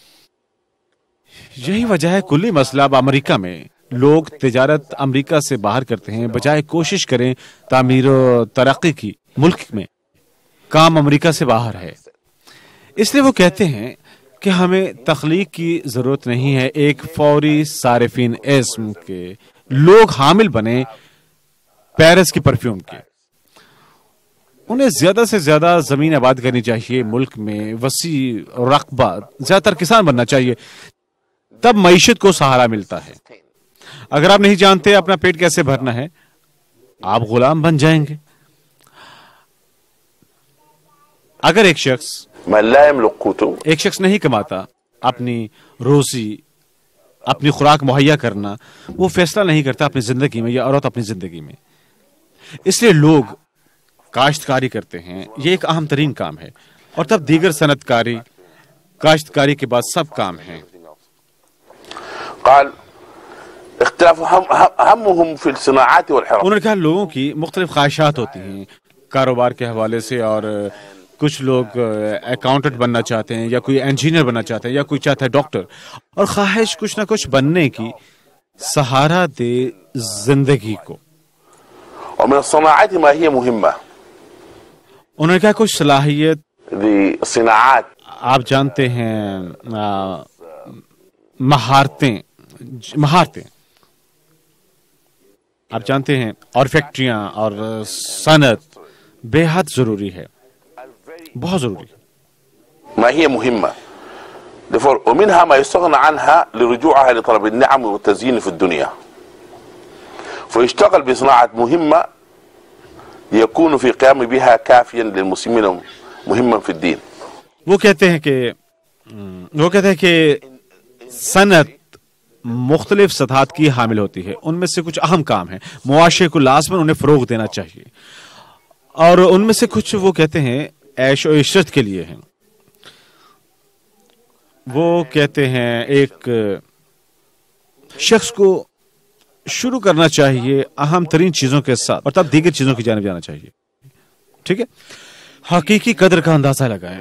[SPEAKER 3] یہی وجہ ہے کلی مسئلہ اب امریکہ میں لوگ تجارت امریکہ سے باہر کرتے ہیں بجائے کوشش کریں تعمیر و ترقی کی. ملک میں کام امریکہ سے باہر ہے. اس لیے وہ کہتے ہیں کہ ہمیں تخلیق کی ضرورت نہیں ہے, ایک فوری صارفین اسم کے لوگ حامل بنے پیرس کی پرفیوم کے. انہیں زیادہ سے زیادہ زمین آباد کرنی چاہیے, ملک میں وسیع رقبہ, زیادہ تر کسان بننا چاہیے, تب معیشت کو سہارا ملتا ہے. اگر آپ نہیں جانتے اپنا پیٹ کیسے بھرنا ہے, آپ غلام بن جائیں گے. اگر ایک شخص
[SPEAKER 4] من لا يملك قوته
[SPEAKER 3] ایک شخص نہیں کماتا اپنی روزی, اپنی خوراک مہیا کرنا, وہ فیصلہ نہیں کرتا اپنی زندگی میں یا عورت اپنی زندگی میں. اس لیے لوگ کاشتکاری کرتے ہیں, یہ ایک اہم ترین کام ہے, اور تب دیگر صنعت کاری, کاشتکاری کے بعد سب کام ہیں.
[SPEAKER 4] قال اختلاف هم همهم في الصناعات والحرف.
[SPEAKER 3] انہوں نے کہا لوگوں کی مختلف خواہشات ہوتی ہیں کاروبار کے حوالے سے, اور کچھ لوگ اکاؤنٹنٹ بننا چاہتے ہیں, یا کوئی انجینئر بننا چاہتے ہیں, یا کوئی چاہتا ہے ڈاکٹر, اور خواہش کچھ نہ کچھ بننے کی سہارا دے زندگی کو.
[SPEAKER 4] ومن الصناعات ما هي مهمة.
[SPEAKER 3] انہوں نے کہا کچھ صلاحیت
[SPEAKER 4] لصناعات
[SPEAKER 3] آپ جانتے ہیں مہارتیں مہارتیں آپ جانتے ہیں, اور فیکٹریاں اور صنعت بے حد ضروری ہے, بہت ضروری ہے.
[SPEAKER 4] ما هي مهمة. ومنها ما يستغنى عنها لرجوعها لطلب النعم والتزيين في الدنيا. فيشتغل بصناعة مهمة يكون في قيام بها كافيا للمسلمين مهما في الدين.
[SPEAKER 3] وہ کہتے ہیں کہ وہ کہتے ہیں کہ صنعت مختلف سطحات کی حامل ہوتی ہے, ان میں سے کچھ اہم کام ہیں, معاشرے کو لازماً انہیں فروغ دینا چاہیے, اور ان میں سے کچھ وہ کہتے ہیں عیش و عشرت کے لیے ہیں. وہ کہتے ہیں ایک شخص کو شروع کرنا چاہیے اہم ترین چیزوں کے ساتھ, اور تب دیگر چیزوں کی جانب جانا چاہیے. ٹھیک ہے, حقیقی قدر کا اندازہ لگائیں.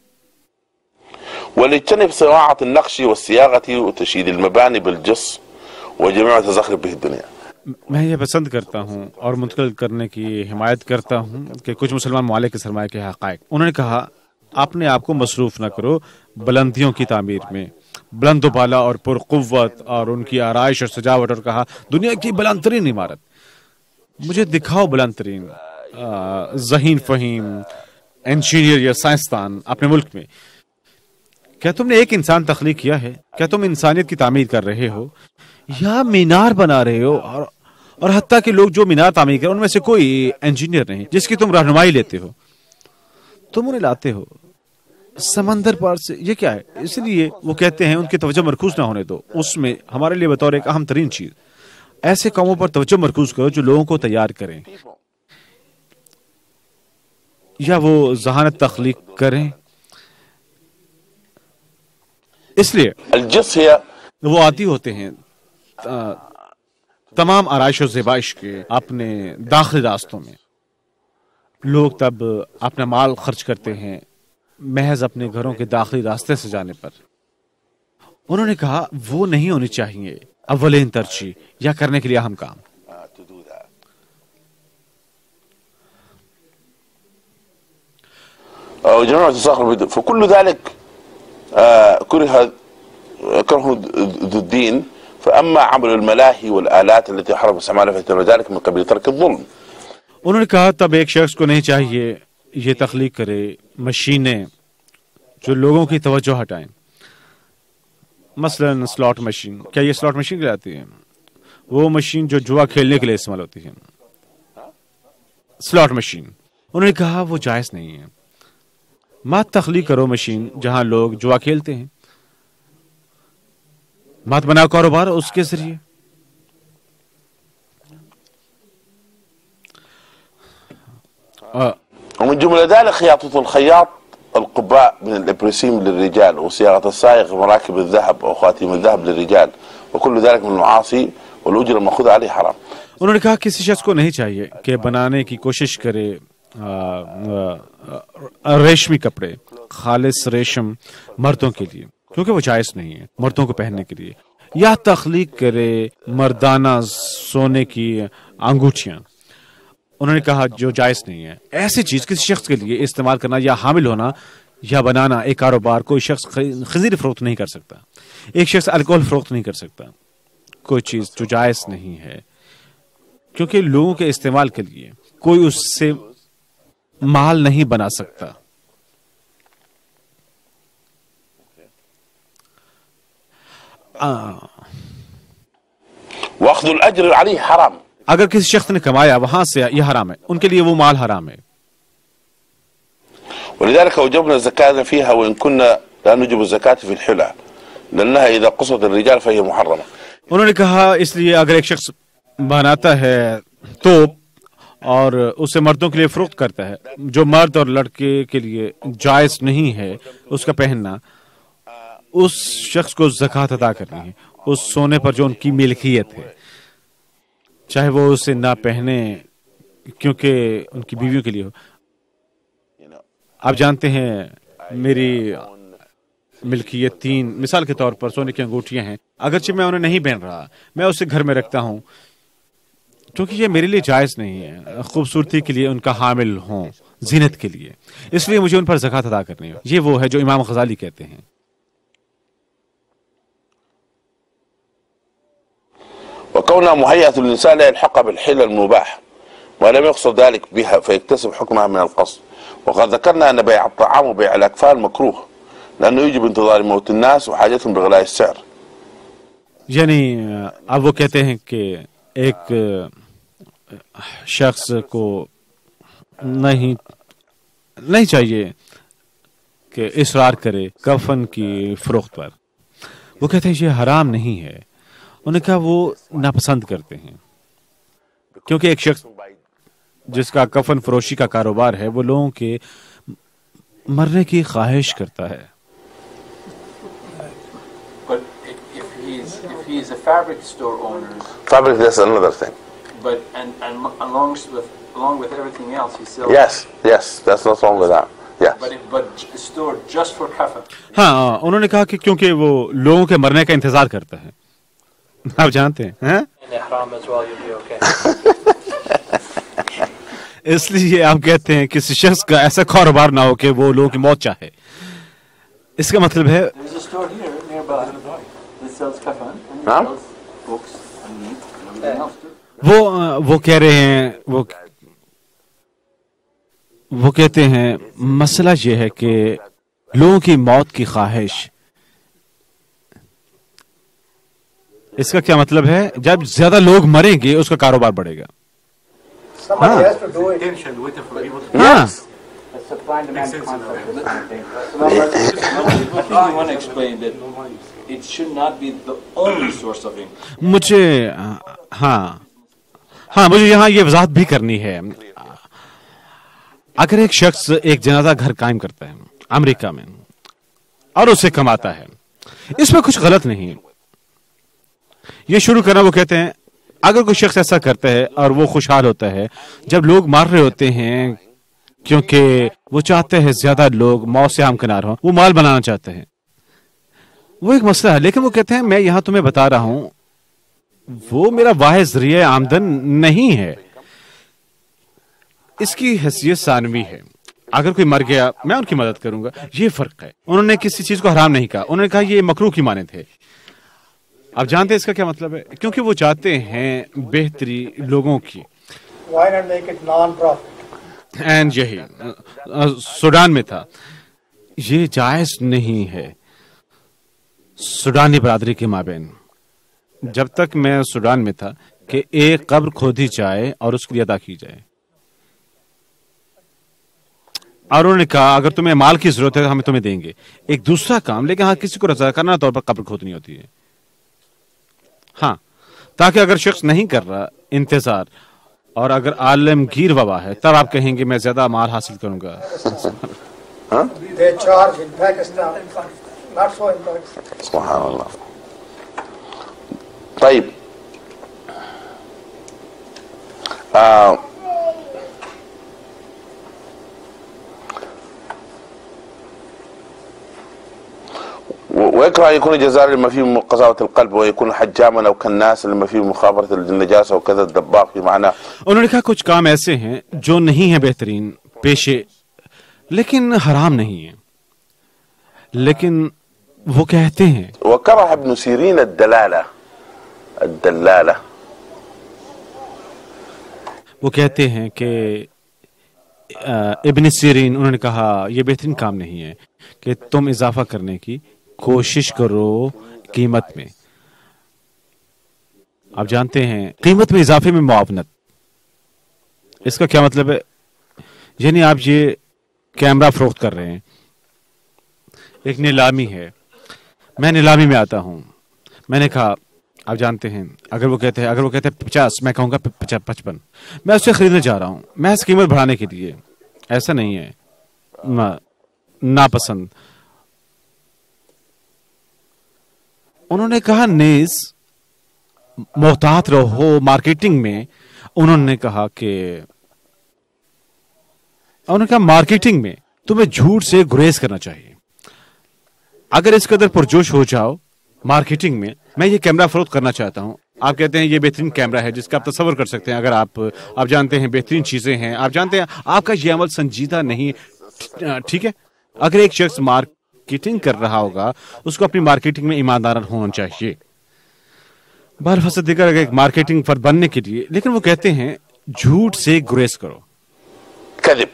[SPEAKER 4] وليجتنب صناعة النقش والصياغة وتشييد المباني بالجص وجميع ما تزخرف به الدنيا.
[SPEAKER 3] میں یہ پسند کرتا ہوں اور منتقل کرنے کی حمایت کرتا ہوں کہ کچھ مسلمان ممالک کے سرمایہ کے حقائق. انہوں نے کہا اپنے آپ کو مصروف نہ کرو بلندیوں کی تعمیر میں, بلند و بالا اور پرقوت اور ان کی آرائش اور سجاوٹ, اور کہا دنیا کی بلند ترین عمارت, مجھے دکھاؤ بلند ترین ذہین فہیم انجینئر یا سائنسدان اپنے ملک میں. کیا تم نے ایک انسان تخلیق کیا ہے؟ کیا تم انسانیت کی تعمیر کر رہے ہو یا مینار بنا رہے ہو؟ اور اور حتیٰ کہ لوگ جو مینار تعمیر کریں ان میں سے کوئی انجینئر نہیں جس کی تم رہنمائی لیتے ہو، تم انہیں لاتے ہو سمندر پار سے. یہ کیا ہے؟ اس لیے وہ کہتے ہیں ان کی توجہ مرکوز نہ ہونے دو اس میں. ہمارے لیے بطور ایک اہم ترین چیز ایسے کاموں پر توجہ مرکوز کرو جو لوگوں کو تیار کریں، یا وہ ذہانت تخلیق کریں. اس لیے
[SPEAKER 4] الجس هي
[SPEAKER 3] وہ عادی ہوتے ہیں تمام آرائش و زیبائش کے اپنے داخلی راستوں میں. لوگ تب اپنا مال خرچ کرتے ہیں محض اپنے گھروں کے داخلی راستے سے جانے پر. انہوں نے کہا وہ نہیں ہونی چاہیے اولین ترجیح یا کرنے کے لیے اہم کام.
[SPEAKER 4] وجميع التساخر فكل ذلك كره كره ذو الدين. فأما عمل الملاهي والآلات التي حرم استعمالها فإن ذلك من قبيل ترك الظلم.
[SPEAKER 3] انہوں نے کہا تب ایک شخص کو نہیں چاہیے یہ تخلیق کرے مشینیں جو لوگوں کی توجہ ہٹائیں. مثلا سلاٹ مشین. کیا یہ سلاٹ مشین کہلاتی ہے؟ وہ مشین جو جوا کھیلنے کے لیے استعمال ہوتی ہے، سلاٹ مشین. انہوں نے کہا وہ جائز نہیں ہے. مت تخلیق کرو مشین جہاں لوگ جوا کھیلتے ہیں، مت بناؤ کاروبار اس کے ذریعے.
[SPEAKER 4] ومن جملة ذلك خياطة الخياط القباء من الإبريسيم للرجال وصياغة الصائغ مراكب الذهب أو خاتم الذهب للرجال وكل ذلك من المعاصي والأجر المأخوذ عليه حرام.
[SPEAKER 3] انہوں نے کہا کسی شخص کو نہیں چاہیے کہ بنانے کی کوشش کرے ریشمی کپڑے خالص ریشم مردوں کے لیے کیونکہ وہ جائز نہیں ہے مردوں کو پہننے کے لیے، یا تخلیق کرے مردانہ سونے کی انگوٹھیاں. انہوں نے کہا جو جائز نہیں ہے ایسی چیز کسی شخص کے لیے استعمال کرنا یا حامل ہونا یا بنانا. ایک کاروبار کوئی شخص خنزیر فروخت نہیں کر سکتا، ایک شخص الکوہل فروخت نہیں کر سکتا، کوئی چیز جو جائز نہیں ہے کیونکہ لوگوں کے استعمال کے لیے کوئی اس سے مال نہیں بنا سکتا.
[SPEAKER 4] واخذ الاجر عليه حرام.
[SPEAKER 3] اگر کسی شخص نے کمایا وہاں سے یہ حرام ہے، ان کے لیے وہ مال حرام ہے.
[SPEAKER 4] ولذلك وجبنا الزكاة فيها وإن كنا لا نجب الزكاة في الحلة لأنها إذا قصت الرجال فهي محرمة.
[SPEAKER 3] انہوں نے کہا اس لیے اگر ایک شخص بناتا ہے توپ اور اسے مردوں کے لیے فروخت کرتا ہے جو مرد اور لڑکے کے لیے جائز نہیں ہے اس کا پہننا، اس شخص کو زکوٰۃ ادا کرنی ہے اس سونے پر جو ان کی ملکیت ہے، چاہے وہ اسے نہ پہنے کیونکہ ان کی بیویوں کے لیے ہو. آپ جانتے ہیں میری ملکیت تین مثال کے طور پر سونے کی انگوٹھیاں ہیں، اگرچہ میں انہیں نہیں پہن رہا، میں اسے گھر میں رکھتا ہوں کیونکہ یہ میرے لیے جائز نہیں ہے خوبصورتی کے لیے ان کا حامل ہوں، زینت کے لیے، اس لیے مجھے ان پر زکوٰۃ ادا کرنی ہے. یہ وہ ہے جو امام غزالی کہتے ہیں.
[SPEAKER 4] وكونها مهيئة للإنسان لا يلحق بالحل المباح ولم يقصد ذلك بها فيكتسب حكمها من القصد. وقد ذكرنا أن بيع الطعام وبيع الأكفان مكروه لأنه يجب انتظار موت الناس وحاجتهم بغلاء السعر.
[SPEAKER 3] یعنی اب وہ کہتے ہیں کہ ایک شخص کو نہیں نہیں چاہیے کہ اصرار کرے کفن کی فروخت پر. وہ کہتے ہیں یہ حرام نہیں ہے. انہوں نے کہا وہ ناپسند کرتے ہیں کیونکہ ایک شخص جس کا کفن فروشی کا کاروبار ہے وہ لوگوں کے مرنے کی خواہش کرتا ہے.
[SPEAKER 2] But if he's if he's a fabric store owner,
[SPEAKER 4] Fabric, that's another thing.
[SPEAKER 2] but and and along with along with everything else he sells.
[SPEAKER 4] Yes, yes, that's not wrong with that. Yes.
[SPEAKER 2] But if, but store just for kafan.
[SPEAKER 3] ہاں انہوں نے کہا کہ کیونکہ وہ لوگوں کے مرنے کا انتظار کرتا ہے. آپ جانتے ہیں اس لیے آپ کہتے ہیں کسی شخص کا ایسا کاروبار نہ ہو کہ وہ لوگوں کی موت چاہے. اس کا مطلب ہے وہ وہ کہہ رہے ہیں وہ وہ کہتے ہیں مسئلہ یہ ہے کہ لوگوں کی موت کی خواہش اس کا کیا مطلب ہے؟ جب زیادہ لوگ مریں گے اس کا کاروبار بڑھے گا.
[SPEAKER 5] Somebody has to do it.
[SPEAKER 2] Intention waiting for people to
[SPEAKER 3] ہاں
[SPEAKER 5] It's supply and demand
[SPEAKER 2] sense of
[SPEAKER 5] concept.
[SPEAKER 2] that.
[SPEAKER 5] So now let's-
[SPEAKER 6] I think you want to explain that it should not be the only source of income.
[SPEAKER 3] مجھے ہاں ہاں مجھے یہاں یہ وضاحت بھی کرنی ہے. اگر ایک شخص ایک جنازہ گھر قائم کرتا ہے امریکہ میں اور اسے کماتا ہے، اس میں کچھ غلط نہیں. یہ شروع کرنا، وہ کہتے ہیں اگر کوئی شخص ایسا کرتا ہے اور وہ خوشحال ہوتا ہے جب لوگ مار رہے ہوتے ہیں کیونکہ وہ چاہتے ہیں زیادہ لوگ موت سے ہمکنار ہوں، وہ مال بنانا چاہتے ہیں، وہ ایک مسئلہ ہے. لیکن وہ کہتے ہیں میں یہاں تمہیں بتا رہا ہوں وہ میرا واحد ذریعہ آمدن نہیں ہے، اس کی حیثیت ثانوی ہے. اگر کوئی مر گیا میں ان کی مدد کروں گا، یہ فرق ہے. انہوں نے کسی چیز کو حرام نہیں کہا، انہوں نے کہا یہ مکروہ کی مانند ہے. آپ جانتے ہیں اس کا کیا مطلب ہے؟ کیونکہ وہ چاہتے ہیں بہتری لوگوں کی.
[SPEAKER 5] Why not make it non-profit?
[SPEAKER 3] And یہی سوڈان میں تھا، یہ جائز نہیں ہے سوڈانی برادری کے مابین. جب تک میں سوڈان میں تھا کہ ایک قبر کھودی جائے اور اس کے لیے ادا کی جائے، اور انہوں نے کہا اگر تمہیں مال کی ضرورت ہے تو ہم تمہیں دیں گے. ایک دوسرا کام، لیکن ہاں کسی کو رضاکارانہ طور پر قبر کھودنی ہوتی ہے. ہاں تاکہ اگر شخص نہیں کر رہا انتظار اور اگر عالمگیر وبا ہے تب آپ کہیں گے میں زیادہ مال حاصل کروں گا.
[SPEAKER 5] They charge in Pakistan, not so in Pakistan.
[SPEAKER 4] سبحان الله. طيب آه. ويكره أن يكون جزار لما فيه قساوة القلب ويكون حجاما أو كالناس لما فيه مخابرة النجاسة وكذا الدباغ في معنى.
[SPEAKER 3] انہوں نے کہا کچھ کام ایسے ہیں جو نہیں ہیں بہترین پیشے لیکن حرام نہیں ہیں، لیکن وہ کہتے ہیں.
[SPEAKER 4] وكره ابن سيرين الدلالة الدلالة
[SPEAKER 3] وہ کہتے ہیں کہ ابن سیرین انہوں نے کہا یہ بہترین کام نہیں ہے کہ تم اضافہ کرنے کی کوشش کرو قیمت میں. آپ جانتے ہیں قیمت میں اضافے میں معاونت، اس کا کیا مطلب ہے؟ یعنی آپ یہ کیمرہ فروخت کر رہے ہیں، ایک نیلامی ہے، میں نیلامی میں آتا ہوں، میں نے کہا آپ جانتے ہیں اگر وہ کہتے ہیں اگر وہ کہتے ہیں پچاس، میں کہوں گا پچپن، میں اسے خریدنے جا رہا ہوں محض قیمت بڑھانے کے لیے. ایسا نہیں ہے، ناپسند. انہوں نے کہا نیز محتاط رہو مارکیٹنگ میں. انہوں نے کہا کہ انہوں نے کہا مارکیٹنگ میں تمہیں جھوٹ سے گریز کرنا چاہیے. اگر اس قدر پرجوش ہو جاؤ مارکیٹنگ میں، میں یہ کیمرہ فروخت کرنا چاہتا ہوں، آپ کہتے ہیں یہ بہترین کیمرہ ہے جس کا آپ تصور کر سکتے ہیں، اگر آپ آپ جانتے ہیں بہترین چیزیں ہیں، آپ جانتے ہیں آپ کا یہ عمل سنجیدہ نہیں، ٹھیک ہے. اگر ایک شخص مارکیٹنگ کر رہا ہوگا اس کو اپنی مارکیٹنگ میں ایماندارانہ ہونا چاہیے. بہر فصل دیگر اگر ایک مارکیٹنگ فرد بننے کے لیے، لیکن وہ کہتے ہیں جھوٹ سے گریز کرو.
[SPEAKER 4] كذب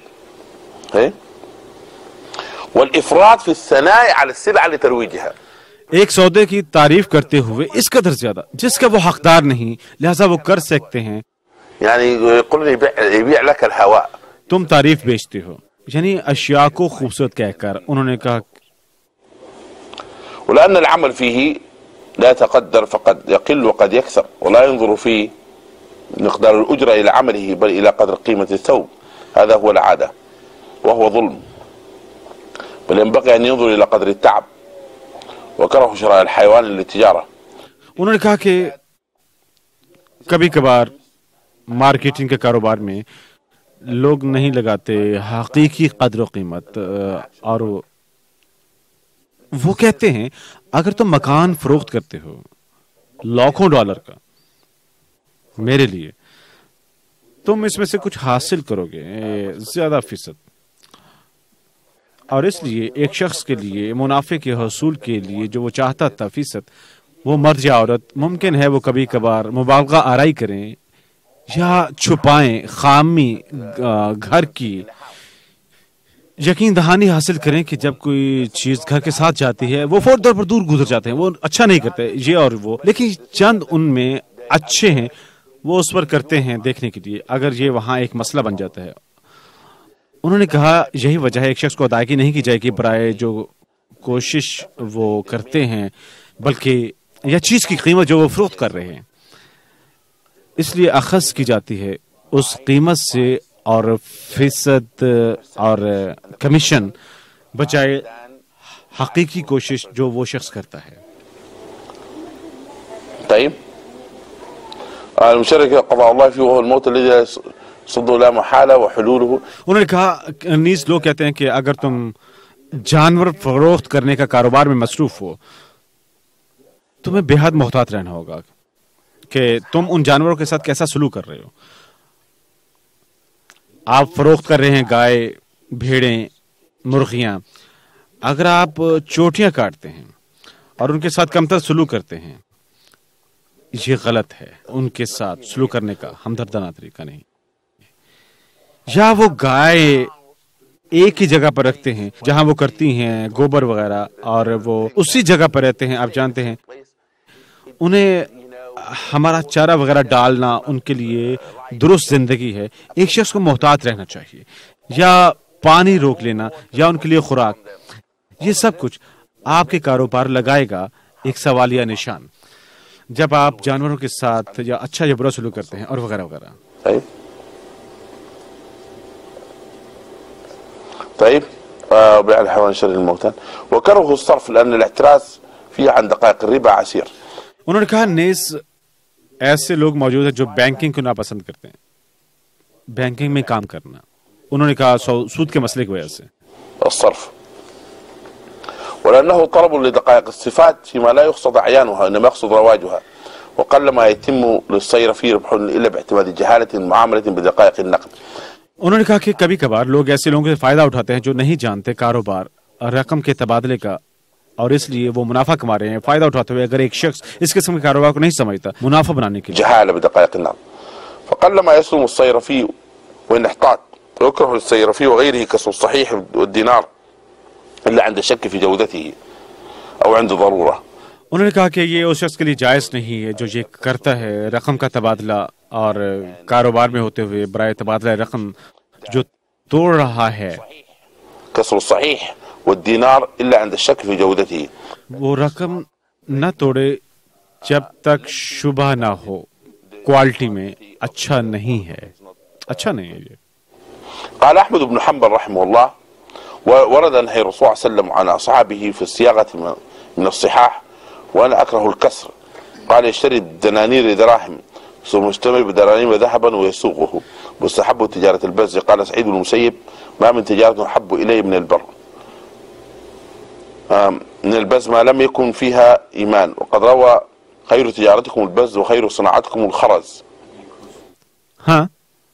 [SPEAKER 4] والإفراط في الثناء على السلعة لترويجها.
[SPEAKER 3] ایک سودے کی تعریف کرتے ہوئے اس قدر زیادہ جس کا وہ حقدار نہیں، لہذا وہ کر سکتے ہیں.
[SPEAKER 4] يعني يقول لي يبيع لك الهواء.
[SPEAKER 3] تم تعریف بیچتے ہو، یعنی اشیاء کو خوبصورت کہہ کر. انہوں نے کہا
[SPEAKER 4] ولأن العمل فيه لا يتقدر فقد يقل وقد يكثر ولا ينظر فيه مقدار الأجرة إلى عمله بل إلى قدر قيمة الثوب. هذا هو العادة وهو ظلم، بل ينبغي أن ينظر إلى قدر التعب. وكره شراء الحيوان للتجارة.
[SPEAKER 3] انہوں نے کہا کہ کبھی کبھار مارکیٹنگ کے کاروبار میں لوگ نہیں لگاتے حقیقی قدر و قیمت، اور وہ کہتے ہیں اگر تم مکان فروخت کرتے ہو لاکھوں ڈالر کا میرے لیے، تم اس میں سے کچھ حاصل کرو گے زیادہ فیصد، اور اس لیے ایک شخص کے لیے منافع کے حصول کے لیے جو وہ چاہتا تھا فیصد، وہ مرد یا عورت ممکن ہے وہ کبھی کبھار مبالغہ آرائی کریں یا چھپائیں خامی گھر کی یقین دہانی حاصل کریں کہ جب کوئی چیز گھر کے ساتھ جاتی ہے وہ فوری طور پر دور گزر جاتے ہیں، وہ اچھا نہیں کرتے یہ اور وہ، لیکن چند ان میں اچھے ہیں وہ اس پر کرتے ہیں دیکھنے کے لیے، اگر یہ وہاں ایک مسئلہ بن جاتا ہے۔ انہوں نے کہا یہی وجہ ہے ایک شخص کو ادائیگی نہیں کی جائے گی برائے جو کوشش وہ کرتے ہیں، بلکہ یا چیز کی قیمت جو وہ فروخت کر رہے ہیں اس لیے اخذ کی جاتی ہے اس قیمت سے اور فیصد اور کمیشن بجائے حقیقی کوشش جو وہ شخص کرتا ہے۔
[SPEAKER 4] طيب المشاركة قضاء الله فيه وهو الموت الذي يصد لا محالة وحلوله.
[SPEAKER 3] انہوں نے کہا نیز لوگ کہتے ہیں کہ اگر تم جانور فروخت کرنے کا کاروبار میں مصروف ہو تمہیں بے حد محتاط رہنا ہوگا کہ تم ان جانوروں کے ساتھ کیسا سلوک کر رہے ہو۔ آپ فروخت کر رہے ہیں گائے، بھیڑیں، مرغیاں، اگر آپ چوٹیاں کاٹتے ہیں اور ان کے ساتھ کمتر سلوک کرتے ہیں یہ غلط ہے، ان کے ساتھ سلوک کرنے کا ہمدردانہ طریقہ نہیں۔ یا وہ گائے ایک ہی جگہ پر رکھتے ہیں جہاں وہ کرتی ہیں گوبر وغیرہ اور وہ اسی جگہ پر رہتے ہیں، آپ جانتے ہیں انہیں ہمارا چارہ وغیرہ ڈالنا ان کے لیے درست زندگی ہے۔ ایک شخص کو محتاط رہنا چاہیے، یا پانی روک لینا یا ان کے لیے خوراک، یہ سب کچھ آپ کے کاروبار لگائے گا ایک سوالیہ نشان جب آپ جانوروں کے ساتھ یا اچھا یا برا سلوک کرتے ہیں اور وغیرہ وغیرہ۔
[SPEAKER 4] طيب طيب بيع الحيوان شر الموتى وكره الصرف لأن الاحتراز فيه عن دقائق الربا عسير.
[SPEAKER 3] انہوں نے کہا نیز ایسے لوگ موجود ہیں جو بینکنگ کو ناپسند کرتے ہیں، بینکنگ میں کام کرنا، انہوں نے کہا سود کے مسئلے کی وجہ سے
[SPEAKER 4] الصرف ولأنه طلب لدقائق الصفات فيما لا يقصد أعيانها إنما يقصد رواجها وقل ما يتم للصيرفي ربح إلا باعتماد جهالة معاملة بدقائق النقد.
[SPEAKER 3] انہوں نے کہا کہ کبھی کبھار لوگ ایسے لوگوں سے فائدہ اٹھاتے ہیں جو نہیں جانتے کاروبار اور رقم کے تبادلے کا، اور اس لیے وہ منافع کما رہے ہیں فائدہ اٹھاتے ہوئے۔ اگر ایک شخص اس قسم کے کاروبار کو نہیں سمجھتا منافع بنانے کے لیے
[SPEAKER 4] جهالة بدقائق النقد فقل ما يسلم الصيرفي وإن احتاط ويكره للصيرفي وغيره كسر الصحيح والدينار إلا عند شك في جودته أو عند ضرورة.
[SPEAKER 3] انہوں نے کہا کہ یہ اس شخص کے لیے جائز نہیں ہے جو یہ کرتا ہے رقم کا تبادلہ اور کاروبار میں ہوتے ہوئے برائے تبادلہ رقم جو توڑ رہا ہے
[SPEAKER 4] كسر الصحيح والدينار إلا عند الشك في جودته،
[SPEAKER 3] وہ رقم نہ توڑے جب تک شبہ نہ ہو کوالٹی میں اچھا نہیں ہے، اچھا نہیں ہے یہ۔
[SPEAKER 4] قال أحمد بن حنبل رحمه الله ورد نهي الرسول صلى الله عليه وسلم عن أصحابه في الصياغة من الصحاح وأنا أكره الكسر، قال يشتري الدنانير دراهم ثم يشتري بدنانير ذهبا ويسوقه واستحب تجارة البز. قال سعيد بن المسيب ما من تجارة أحب إلي من البر من البز ما لم يكن فيها إيمان، وقد روى خير تجارتكم البز وخير صناعتكم الخرز.
[SPEAKER 3] ہاں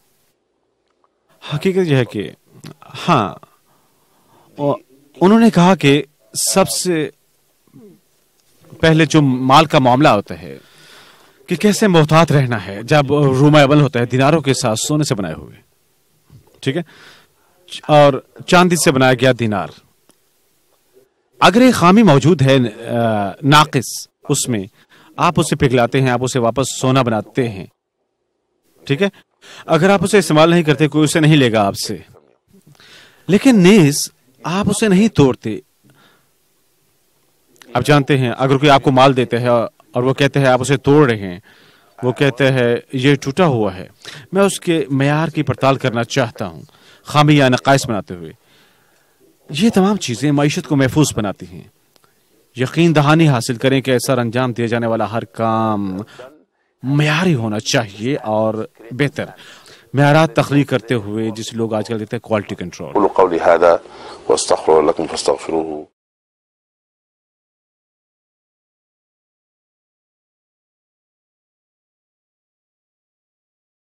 [SPEAKER 3] حقیقت یہ ہے کہ ہاں انہوں نے کہا کہ سب سے پہلے جو مال کا معاملہ ہوتا ہے کہ کیسے محتاط رہنا ہے جب روما ابل ہوتا ہے دیناروں کے ساتھ سونے سے بنائے ہوئے، ٹھیک ہے، اور چاندی سے بنایا گیا دینار، اگر ایک خامی موجود ہے ناقص اس میں آپ اسے پگھلاتے ہیں، آپ اسے واپس سونا بناتے ہیں، ٹھیک ہے، اگر آپ اسے استعمال نہیں کرتے کوئی اسے نہیں لے گا آپ سے، لیکن نیز آپ اسے نہیں توڑتے۔ آپ جانتے ہیں اگر کوئی آپ کو مال دیتے ہیں اور وہ کہتے ہیں آپ اسے توڑ رہے ہیں، وہ کہتے ہیں یہ ٹوٹا ہوا ہے، میں اس کے معیار کی پڑتال کرنا چاہتا ہوں خامی یا نقائص بناتے ہوئے، یہ تمام چیزیں معیشت کو محفوظ بناتی ہیں۔ یقین دہانی حاصل کریں کہ سر انجام دیا جانے والا ہر کام معیاری ہونا چاہیے اور بہتر معیارات تخلیق کرتے ہوئے جس لوگ آج کل دیتے ہیں کوالٹی کنٹرول۔
[SPEAKER 4] قولوا قولي هذا واستغفر لكم فاستغفروه